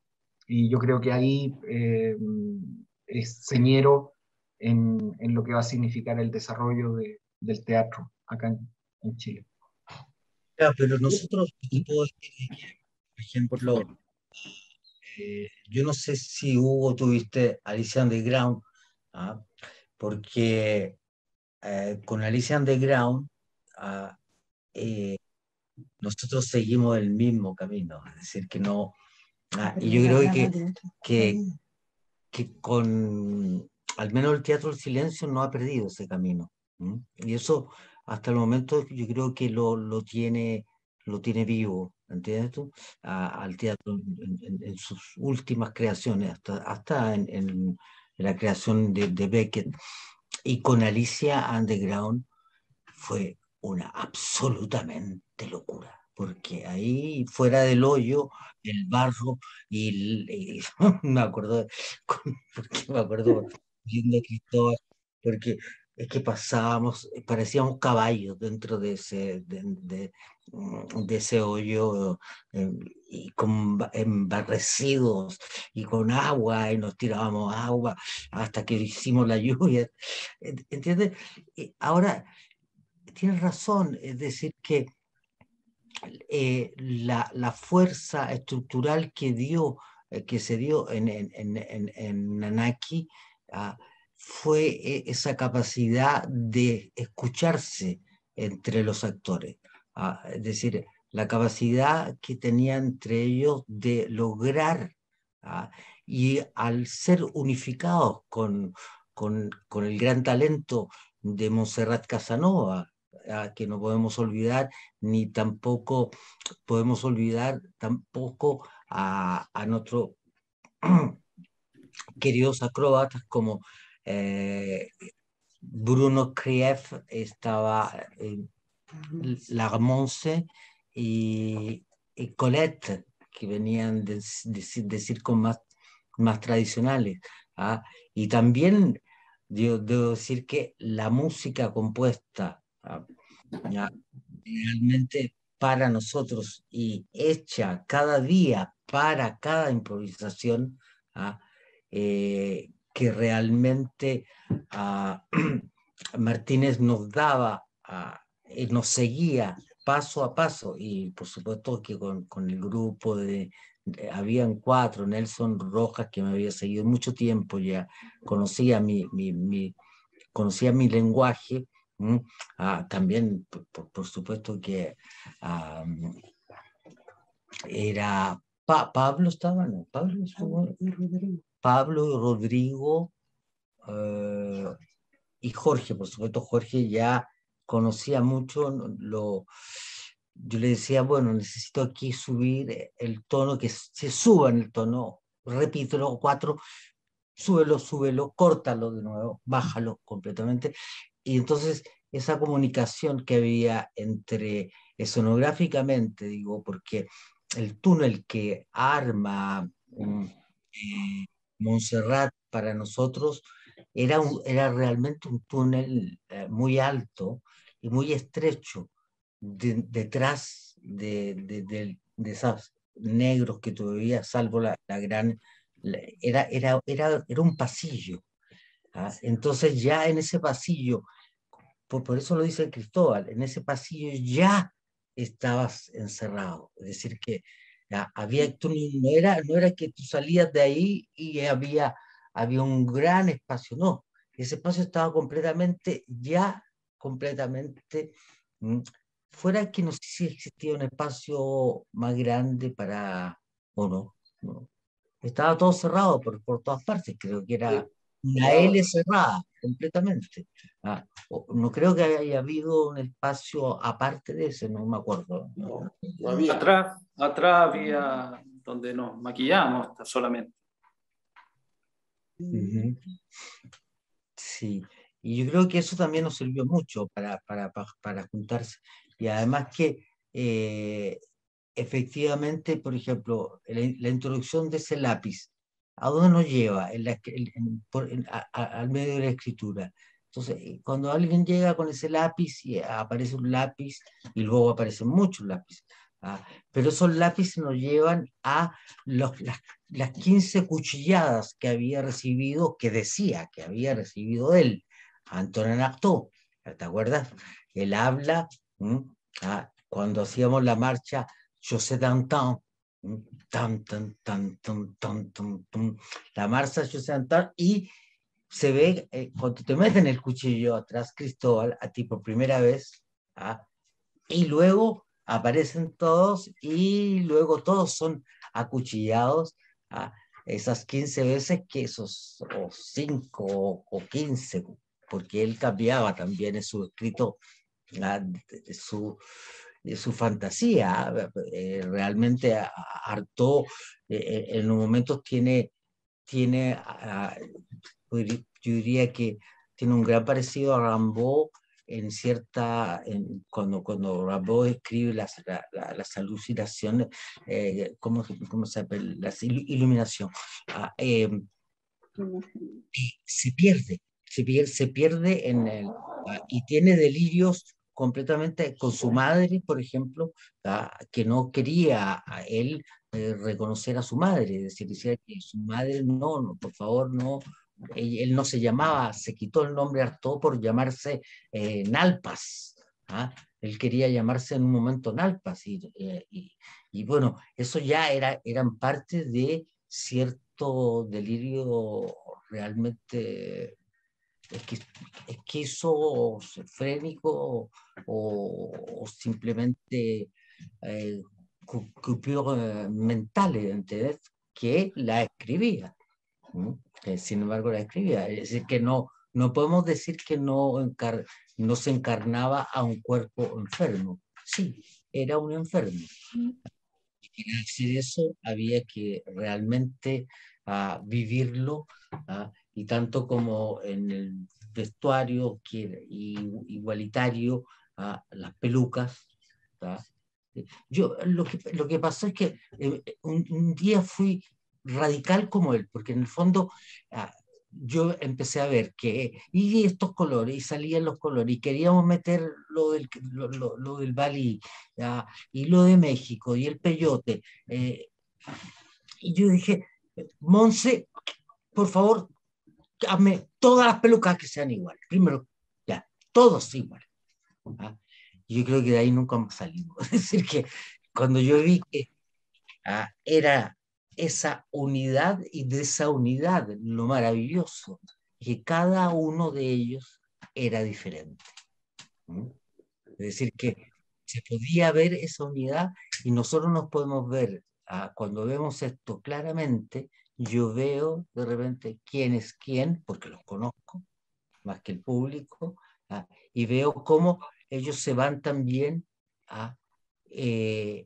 y yo creo que ahí eh, es señero en, en lo que va a significar el desarrollo de, del teatro acá en, en Chile. Ya, pero nosotros, te puedo decir que, por ejemplo, eh, yo no sé si Hugo tuviste Alicia Underground, ¿ah? Porque eh, con Alicia Underground ah, eh, nosotros seguimos el mismo camino, es decir, que no, ah, y yo creo que, que, que con, al menos el Teatro del Silencio no ha perdido ese camino, ¿m? Y eso hasta el momento yo creo que lo, lo tiene, lo tiene vivo, ¿entiendes tú? A- al teatro en, en- en sus últimas creaciones, hasta, hasta en, en- en la creación de, de Beckett. Y con Alicia Underground fue una absolutamente locura, porque ahí fuera del hoyo, el barro, y, el- y me acuerdo, con- porque me acuerdo viendo a Cristóbal, porque es que pasábamos, parecíamos caballos dentro de ese, de, de- de ese hoyo, eh, y con ba- embarrecidos y con agua, y nos tirábamos agua hasta que hicimos la lluvia. ¿Entiendes? Y ahora tienes razón, es decir, que eh, la, la fuerza estructural que dio, eh, que se dio en, en, en, en- en Nanaki, ah, fue eh, esa capacidad de escucharse entre los actores. Ah, es decir, la capacidad que tenía entre ellos de lograr, ah, y al ser unificados con, con, con el gran talento de Montserrat Casanova, ah, que no podemos olvidar, ni tampoco podemos olvidar tampoco a, a nuestros queridos acróbatas como eh, Bruno Krief, estaba eh, Larmonce y, y Colette, que venían de, de, de circos más, más tradicionales. ¿Ah? Y también yo debo decir que la música compuesta, ¿ah? ¿Ya? Realmente para nosotros y hecha cada día para cada improvisación, ¿ah? Eh, que realmente ah, Martínez nos daba, ah, eh, nos seguía paso a paso, y por supuesto que con, con el grupo de, de- habían cuatro, Nelson Rojas, que me había seguido mucho tiempo, ya conocía mi, mi, mi, conocía mi lenguaje. ¿Mm? Ah, también, por, por- por supuesto que ah, era Pa- Pablo estaba, no, Pablo, estuvo- Pablo, Rodrigo, eh, y Jorge, por supuesto. Jorge ya conocía mucho, no- lo, yo le decía, bueno, necesito aquí subir el tono, que se suba en el tono, repítelo, cuatro, súbelo, súbelo, córtalo de nuevo, bájalo completamente. Y entonces esa comunicación que había entre, escenográficamente, digo, porque el túnel que arma um, eh, Montserrat para nosotros era, un, era realmente un túnel eh, muy alto y muy estrecho, de, detrás de, de, de, de esos negros que todavía, salvo la, la gran, la, era, era, era, era un pasillo. ¿Ah? Entonces ya en ese pasillo, por, por eso lo dice Cristóbal, en ese pasillo ya estabas encerrado. Es decir, que ya, había, tú no era, no era que tú salías de ahí y había, había un gran espacio, no. Ese espacio estaba completamente, ya completamente, mm, fuera, que no sé si existía un espacio más grande para, o no, no. Estaba todo cerrado por, por todas partes, creo que era una Claro, L cerrada completamente. Ah, o- no creo que haya habido un espacio aparte de ese, no me acuerdo. no, no había. Atrás, atrás había donde nos maquillamos solamente. Ujú. Sí, y yo creo que eso también nos sirvió mucho para, para, pa- para juntarse. Y además que eh, efectivamente, por ejemplo, la, la introducción de ese lápiz, ¿a dónde nos lleva? En la escri- en- en- por- en- a- a- al medio de la escritura. Entonces, eh, cuando alguien llega con ese lápiz y aparece un lápiz, y luego aparecen muchos lápices, ¿ah? Pero esos lápices nos llevan a los, las las quince cuchilladas que había recibido, que decía que había recibido él, Antonin Artaud. ¿Te acuerdas? Él habla ¿ah? Cuando hacíamos la marcha José Danton, tan, tan, tan, tan, tan, tan, tan, la marcha José Danton, y se ve, eh, cuando te meten el cuchillo atrás, Cristóbal, a ti por primera vez, ¿ah? Y luego aparecen todos, y luego todos son acuchillados, ¿ah? Esas quince veces, que esos, o cinco o quince, porque él cambiaba también en su escrito, ¿ah? su, su fantasía, eh, realmente Artaud eh, en los momentos tiene, tiene uh, yo diría que tiene un gran parecido a Rimbaud en cierta, en, cuando, cuando Rimbaud escribe las, la, la, las alucinaciones, eh, ¿cómo, cómo se llama? Las iluminación, uh, eh, se pierde, se pierde, se pierde en el, uh, y tiene delirios completamente con su madre, por ejemplo, uh, que no quería a él eh, reconocer a su madre, es decir, decía que su madre no, no por favor, no. Él, él no se llamaba, se quitó el nombre Artaud por llamarse eh, Nalpas. ¿Ah? Él quería llamarse en un momento Nalpas. Y, y, y bueno, eso ya era, eran parte de cierto delirio realmente esquizofrénico o, o simplemente eh, coupure mentales, ¿entendés? Que la escribía. Eh, sin embargo la escribía, es decir que no, no podemos decir que no, encar no se encarnaba a un cuerpo enfermo, sí, era un enfermo. Y para hacer eso había que realmente uh, vivirlo, uh, y tanto como en el vestuario que, y, igualitario, uh, las pelucas. ¿tá? Yo, lo que, lo que pasó es que eh, un, un día fui radical como él, porque en el fondo uh, yo empecé a ver que, y estos colores, y salían los colores, y queríamos meter lo del, lo, lo, lo del Bali, uh, y lo de México, y el peyote, eh, y yo dije, Monse, por favor, hazme todas las pelucas que sean iguales, primero, ya, todos iguales. ¿ah? Yo creo que de ahí nunca hemos salido. Es decir, que cuando yo vi que ah, era esa unidad, y de esa unidad lo maravilloso, que cada uno de ellos era diferente. ¿Mm? Es decir, que se podía ver esa unidad, y nosotros nos podemos ver, ah, cuando vemos esto claramente, yo veo de repente quién es quién, porque los conozco, más que el público, ah, y veo cómo ellos se van también a eh,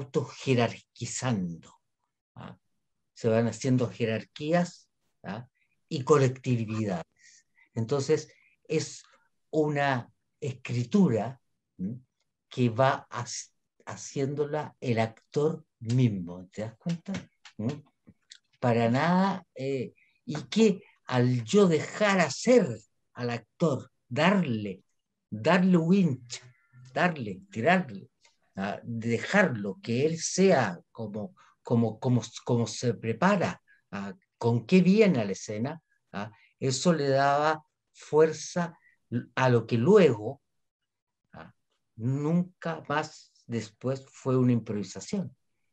autojerarquizando. ¿ah? Se van haciendo jerarquías ¿ah? y colectividades. Entonces, es una escritura ¿sí? que va a, haciéndola el actor mismo. ¿Te das cuenta? ¿sí? Para nada, eh, y que al yo dejar hacer al actor, darle, darle winch, darle, tirarle, uh, dejarlo, que él sea como, como, como, como se prepara, uh, con qué viene a la escena, uh, eso le daba fuerza a lo que luego, uh, nunca más después fue una improvisación.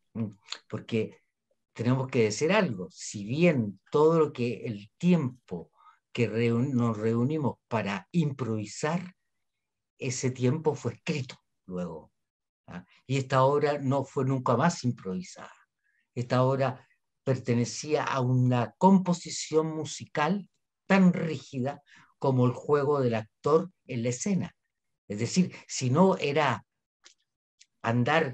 Porque tenemos que decir algo, si bien todo lo que el tiempo que reun nos reunimos para improvisar, ese tiempo fue escrito luego. ¿ah? Y esta obra no fue nunca más improvisada. Esta obra pertenecía a una composición musical tan rígida como el juego del actor en la escena. Es decir, si no era andar,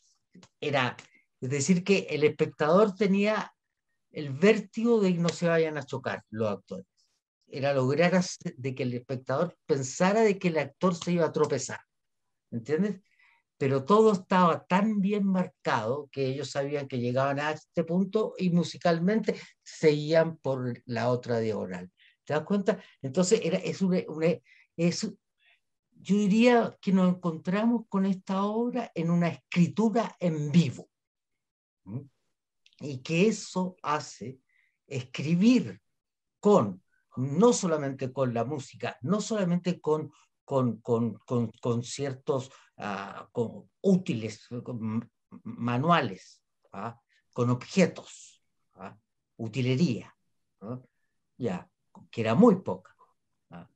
era... Es decir, que el espectador tenía el vértigo de que no se vayan a chocar los actores. Era lograr de que el espectador pensara de que el actor se iba a tropezar. ¿Entiendes? Pero todo estaba tan bien marcado que ellos sabían que llegaban a este punto y musicalmente seguían por la otra diagonal. ¿Te das cuenta? Entonces, era, es una, una, es, yo diría que nos encontramos con esta obra en una escritura en vivo. y que eso hace escribir con, no solamente con la música, no solamente con, con, con, con, con ciertos uh, con útiles, con manuales, ¿ah? Con objetos, ¿ah? Utilería, ¿ah? Ya, que era muy poca, ¿ah?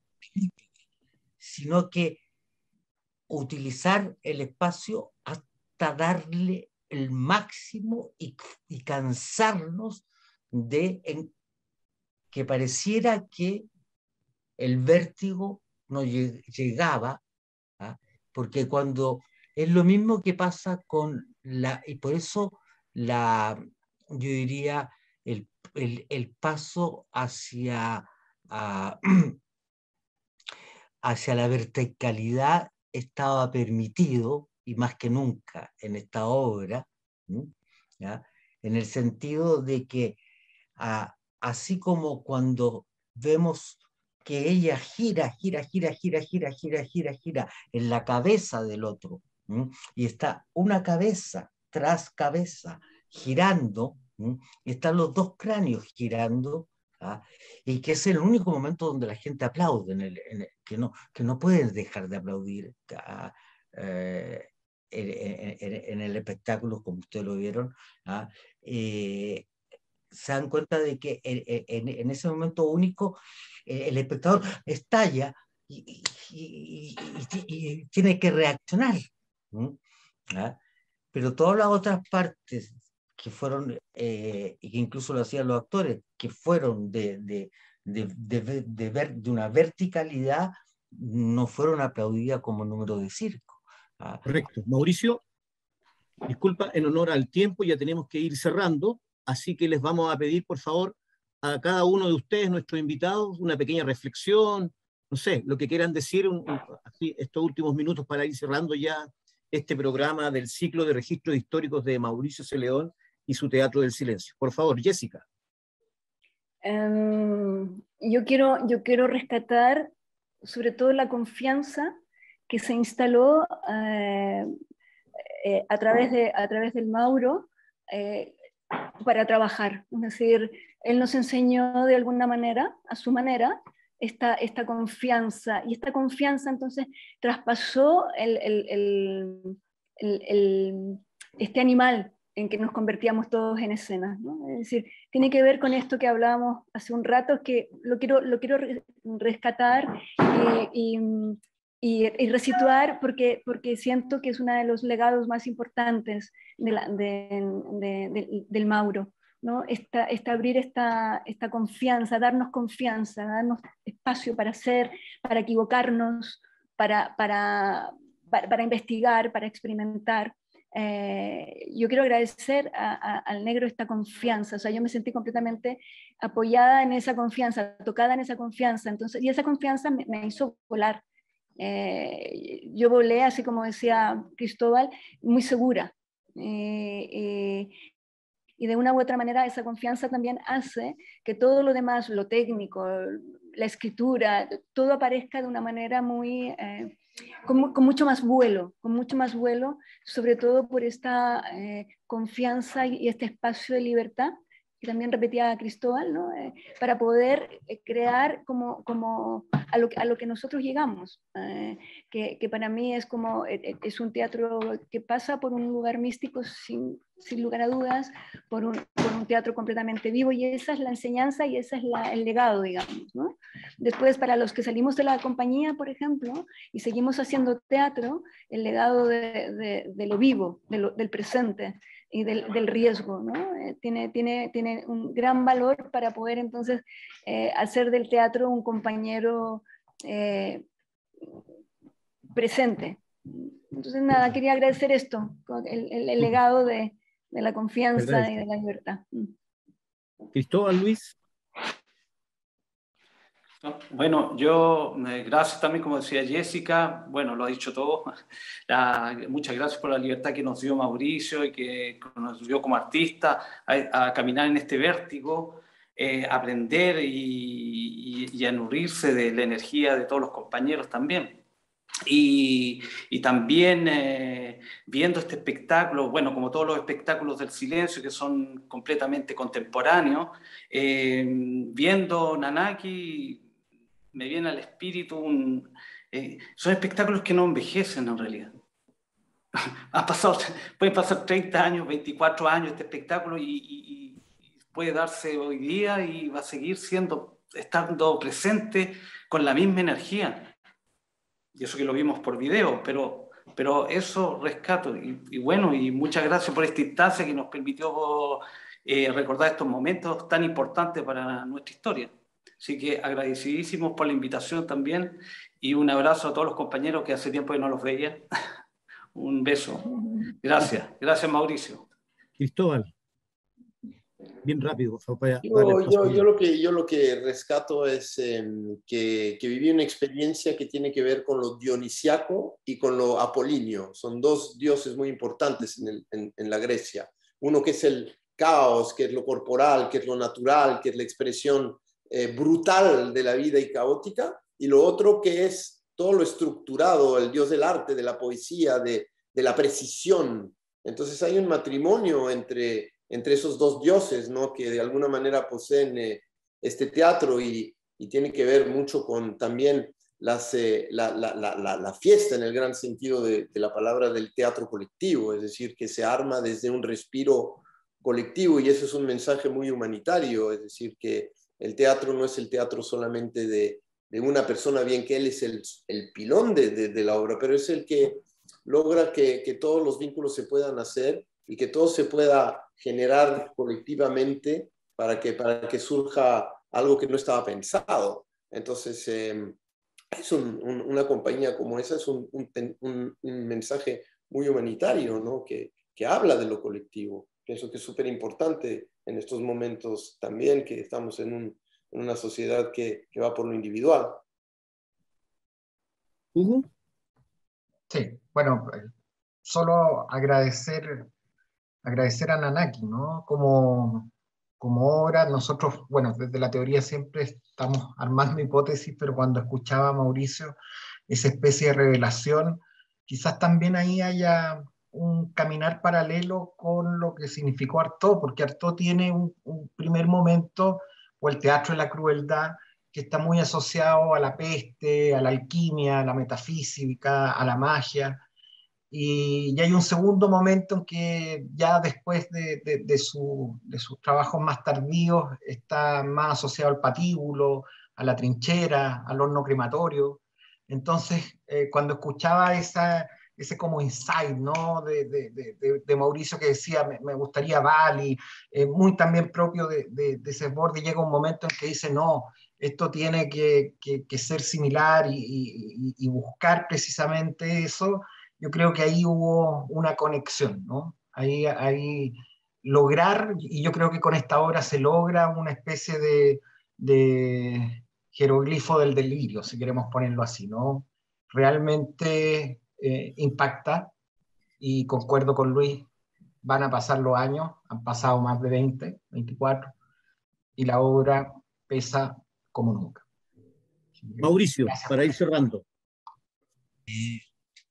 Sino que utilizar el espacio hasta darle el máximo y, y cansarnos de en, que pareciera que el vértigo no llegaba, ¿ah? Porque cuando es lo mismo que pasa con la, y por eso la, yo diría, el, el, el paso hacia, uh, hacia la verticalidad estaba permitido, y más que nunca en esta obra, ¿ya? En el sentido de que uh, así como cuando vemos que ella gira, gira, gira, gira, gira, gira, gira, gira en la cabeza del otro, ¿sí? Y está una cabeza tras cabeza girando, ¿sí? Y están los dos cráneos girando, ¿ah? Y que es el único momento donde la gente aplaude, en el, en el, que, no, que no pueden dejar de aplaudir ¿ah? eh, en, en, en el espectáculo, como ustedes lo vieron, ¿ah? eh, se dan cuenta de que en, en, en ese momento único eh, el espectador estalla y, y, y, y, y tiene que reaccionar, ¿ah? Pero todas las otras partes que fueron, eh, y que incluso lo hacían los actores, que fueron de, de, de, de, de, ver, de una verticalidad, no fueron aplaudidas como número de circo, ¿ah? Correcto. Mauricio, disculpa, en honor al tiempo ya tenemos que ir cerrando, así que les vamos a pedir, por favor, a cada uno de ustedes, nuestros invitados, una pequeña reflexión, no sé, lo que quieran decir un, un, así, estos últimos minutos para ir cerrando ya este programa del ciclo de registros históricos de Mauricio C. León y su Teatro del Silencio. Por favor, Jessica. Um, yo, quiero, yo quiero rescatar sobre todo la confianza que se instaló eh, eh, a, través de, a través del Mauro eh, para trabajar. Es decir, él nos enseñó de alguna manera, a su manera, esta, esta confianza, y esta confianza entonces traspasó el, el, el, el, el, este animal en que nos convertíamos todos en escenas, ¿no? Es decir, tiene que ver con esto que hablábamos hace un rato, que lo quiero, lo quiero rescatar y, y, y, y resituar porque, porque siento que es uno de los legados más importantes de la, de, de, de, del Mauro, ¿no? Esta, esta abrir esta, esta confianza, darnos confianza, darnos espacio para hacer, para equivocarnos, para, para, para, para investigar, para experimentar. Eh, yo quiero agradecer a, a, al negro esta confianza, o sea, yo me sentí completamente apoyada en esa confianza, tocada en esa confianza, entonces, y esa confianza me, me hizo volar. Eh, yo volé, así como decía Cristóbal, muy segura. Eh, eh, y de una u otra manera esa confianza también hace que todo lo demás, lo técnico, la escritura, todo aparezca de una manera muy... Eh, Con, con mucho más vuelo, con mucho más vuelo, sobre todo por esta eh, confianza y este espacio de libertad, que también repetía Cristóbal, ¿no? eh, para poder eh, crear como, como a, lo, a lo que nosotros llegamos, eh, que, que para mí es como, eh, es un teatro que pasa por un lugar místico sin, sin lugar a dudas, por un, por un teatro completamente vivo, y esa es la enseñanza y ese es la, el legado, digamos, ¿no? Después, para los que salimos de la compañía, por ejemplo, y seguimos haciendo teatro, el legado de, de, de lo vivo, de lo, del presente y del, del riesgo, ¿no? Eh, tiene, tiene, tiene un gran valor para poder entonces eh, hacer del teatro un compañero eh, presente. Entonces, nada, quería agradecer esto, el, el, el legado de, de la confianza ¿verdad? Y de la libertad. Cristóbal, Luis. Bueno, yo, eh, gracias también, como decía Jessica, bueno, lo ha dicho todo. La, muchas gracias por la libertad que nos dio Mauricio y que nos dio como artista a, a caminar en este vértigo, eh, aprender y, y, y a nutrirse de la energía de todos los compañeros también. Y, y también eh, viendo este espectáculo, bueno, como todos los espectáculos del silencio que son completamente contemporáneos, eh, viendo Nanaki me viene al espíritu un... Eh, son espectáculos que no envejecen en realidad. Ha pasado, pueden pasar treinta años, veinticuatro años este espectáculo y, y, y puede darse hoy día y va a seguir siendo, estando presente con la misma energía. Y eso que lo vimos por video, pero, pero eso rescato. Y, y bueno, y muchas gracias por esta instancia que nos permitió eh, recordar estos momentos tan importantes para nuestra historia. Así que agradecidísimos por la invitación también y un abrazo a todos los compañeros que hace tiempo que no los veía. Un beso. Gracias. Gracias, Mauricio. Cristóbal, bien rápido, por favor, para Yo, darle el paso. yo, yo, lo que, yo lo que rescato es eh, que, que viví una experiencia que tiene que ver con lo dionisiaco y con lo apolíneo. Son dos dioses muy importantes en, el, en, en la Grecia. Uno que es el caos, que es lo corporal, que es lo natural, que es la expresión eh, brutal de la vida y caótica, y lo otro que es todo lo estructurado, el dios del arte, de la poesía, de, de la precisión. Entonces hay un matrimonio entre, entre esos dos dioses, ¿no? Que de alguna manera poseen eh, este teatro y, y tiene que ver mucho con también las, eh, la, la, la, la fiesta en el gran sentido de, de la palabra del teatro colectivo, es decir, que se arma desde un respiro colectivo y eso es un mensaje muy humanitario, es decir, que el teatro no es el teatro solamente de de una persona, bien que él es el, el pilón de, de, de la obra, pero es el que logra que, que todos los vínculos se puedan hacer y que todo se pueda generar colectivamente para que, para que surja algo que no estaba pensado. Entonces, eh, es un, un, una compañía como esa, es un, un, un mensaje muy humanitario, ¿no? que, que habla de lo colectivo. Pienso que es súper importante en estos momentos también, que estamos en un en una sociedad que, que va por lo individual. ¿Hugo? Sí, bueno, solo agradecer, agradecer a Nanaki, ¿no? Como, como obra, nosotros, bueno, desde la teoría siempre estamos armando hipótesis, pero cuando escuchaba a Mauricio esa especie de revelación, quizás también ahí haya un caminar paralelo con lo que significó Artaud, porque Artaud tiene un, un primer momento, o el teatro de la crueldad, que está muy asociado a la peste, a la alquimia, a la metafísica, a la magia, y, y hay un segundo momento en que ya después de, de, de, su, de sus trabajos más tardíos está más asociado al patíbulo, a la trinchera, al horno crematorio. Entonces, eh, cuando escuchaba esa, ese como insight, ¿no? de, de, de, de Mauricio que decía, me, me gustaría Bali, eh, muy también propio de, de, de ese borde, llega un momento en que dice, no, esto tiene que, que, que ser similar y, y, y buscar precisamente eso. Yo creo que ahí hubo una conexión, ¿no? Ahí, ahí lograr, y yo creo que con esta obra se logra una especie de, de jeroglifo del delirio, si queremos ponerlo así, ¿no? Realmente eh, impacta, y concuerdo con Luis, van a pasar los años, han pasado más de veinte, veinticuatro, y la obra pesa como nunca. Mauricio, gracias, para ir cerrando. Eh,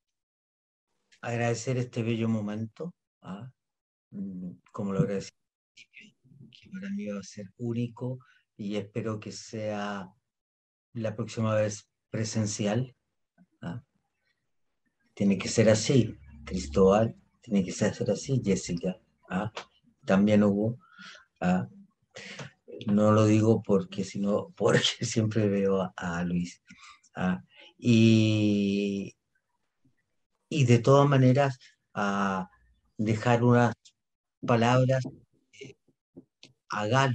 agradecer este bello momento, ¿ah? como lo agradecí, que para mí va a ser único y espero que sea la próxima vez presencial. ¿Ah? Tiene que ser así, Cristóbal, tiene que ser así, Jessica. ¿Ah? También Hugo. ¿Ah? No lo digo porque, sino porque siempre veo a, a Luis. ¿Ah? Y, y de todas maneras, a dejar unas palabras eh, a Galo,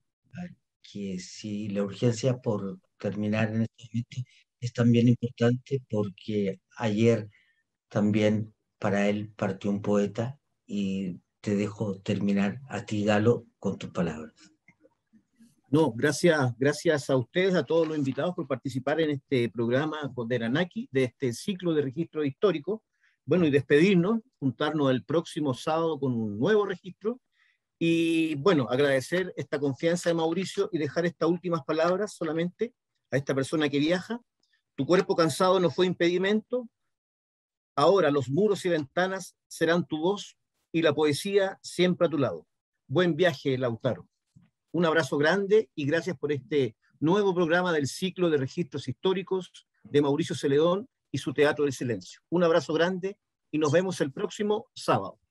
que si la urgencia por terminar en este momento es también importante porque ayer también para él partió un poeta y te dejo terminar a ti, Galo, con tus palabras. No, gracias, gracias a ustedes, a todos los invitados por participar en este programa de Nanaki, de este ciclo de registro histórico. Bueno, y despedirnos, juntarnos el próximo sábado con un nuevo registro. Y bueno, agradecer esta confianza de Mauricio y dejar estas últimas palabras solamente a esta persona que viaja, Tu cuerpo cansado no fue impedimento. Ahora los muros y ventanas serán tu voz y la poesía siempre a tu lado. Buen viaje, Lautaro. Un abrazo grande y gracias por este nuevo programa del ciclo de registros históricos de Mauricio Celedón y su Teatro del Silencio. Un abrazo grande y nos vemos el próximo sábado.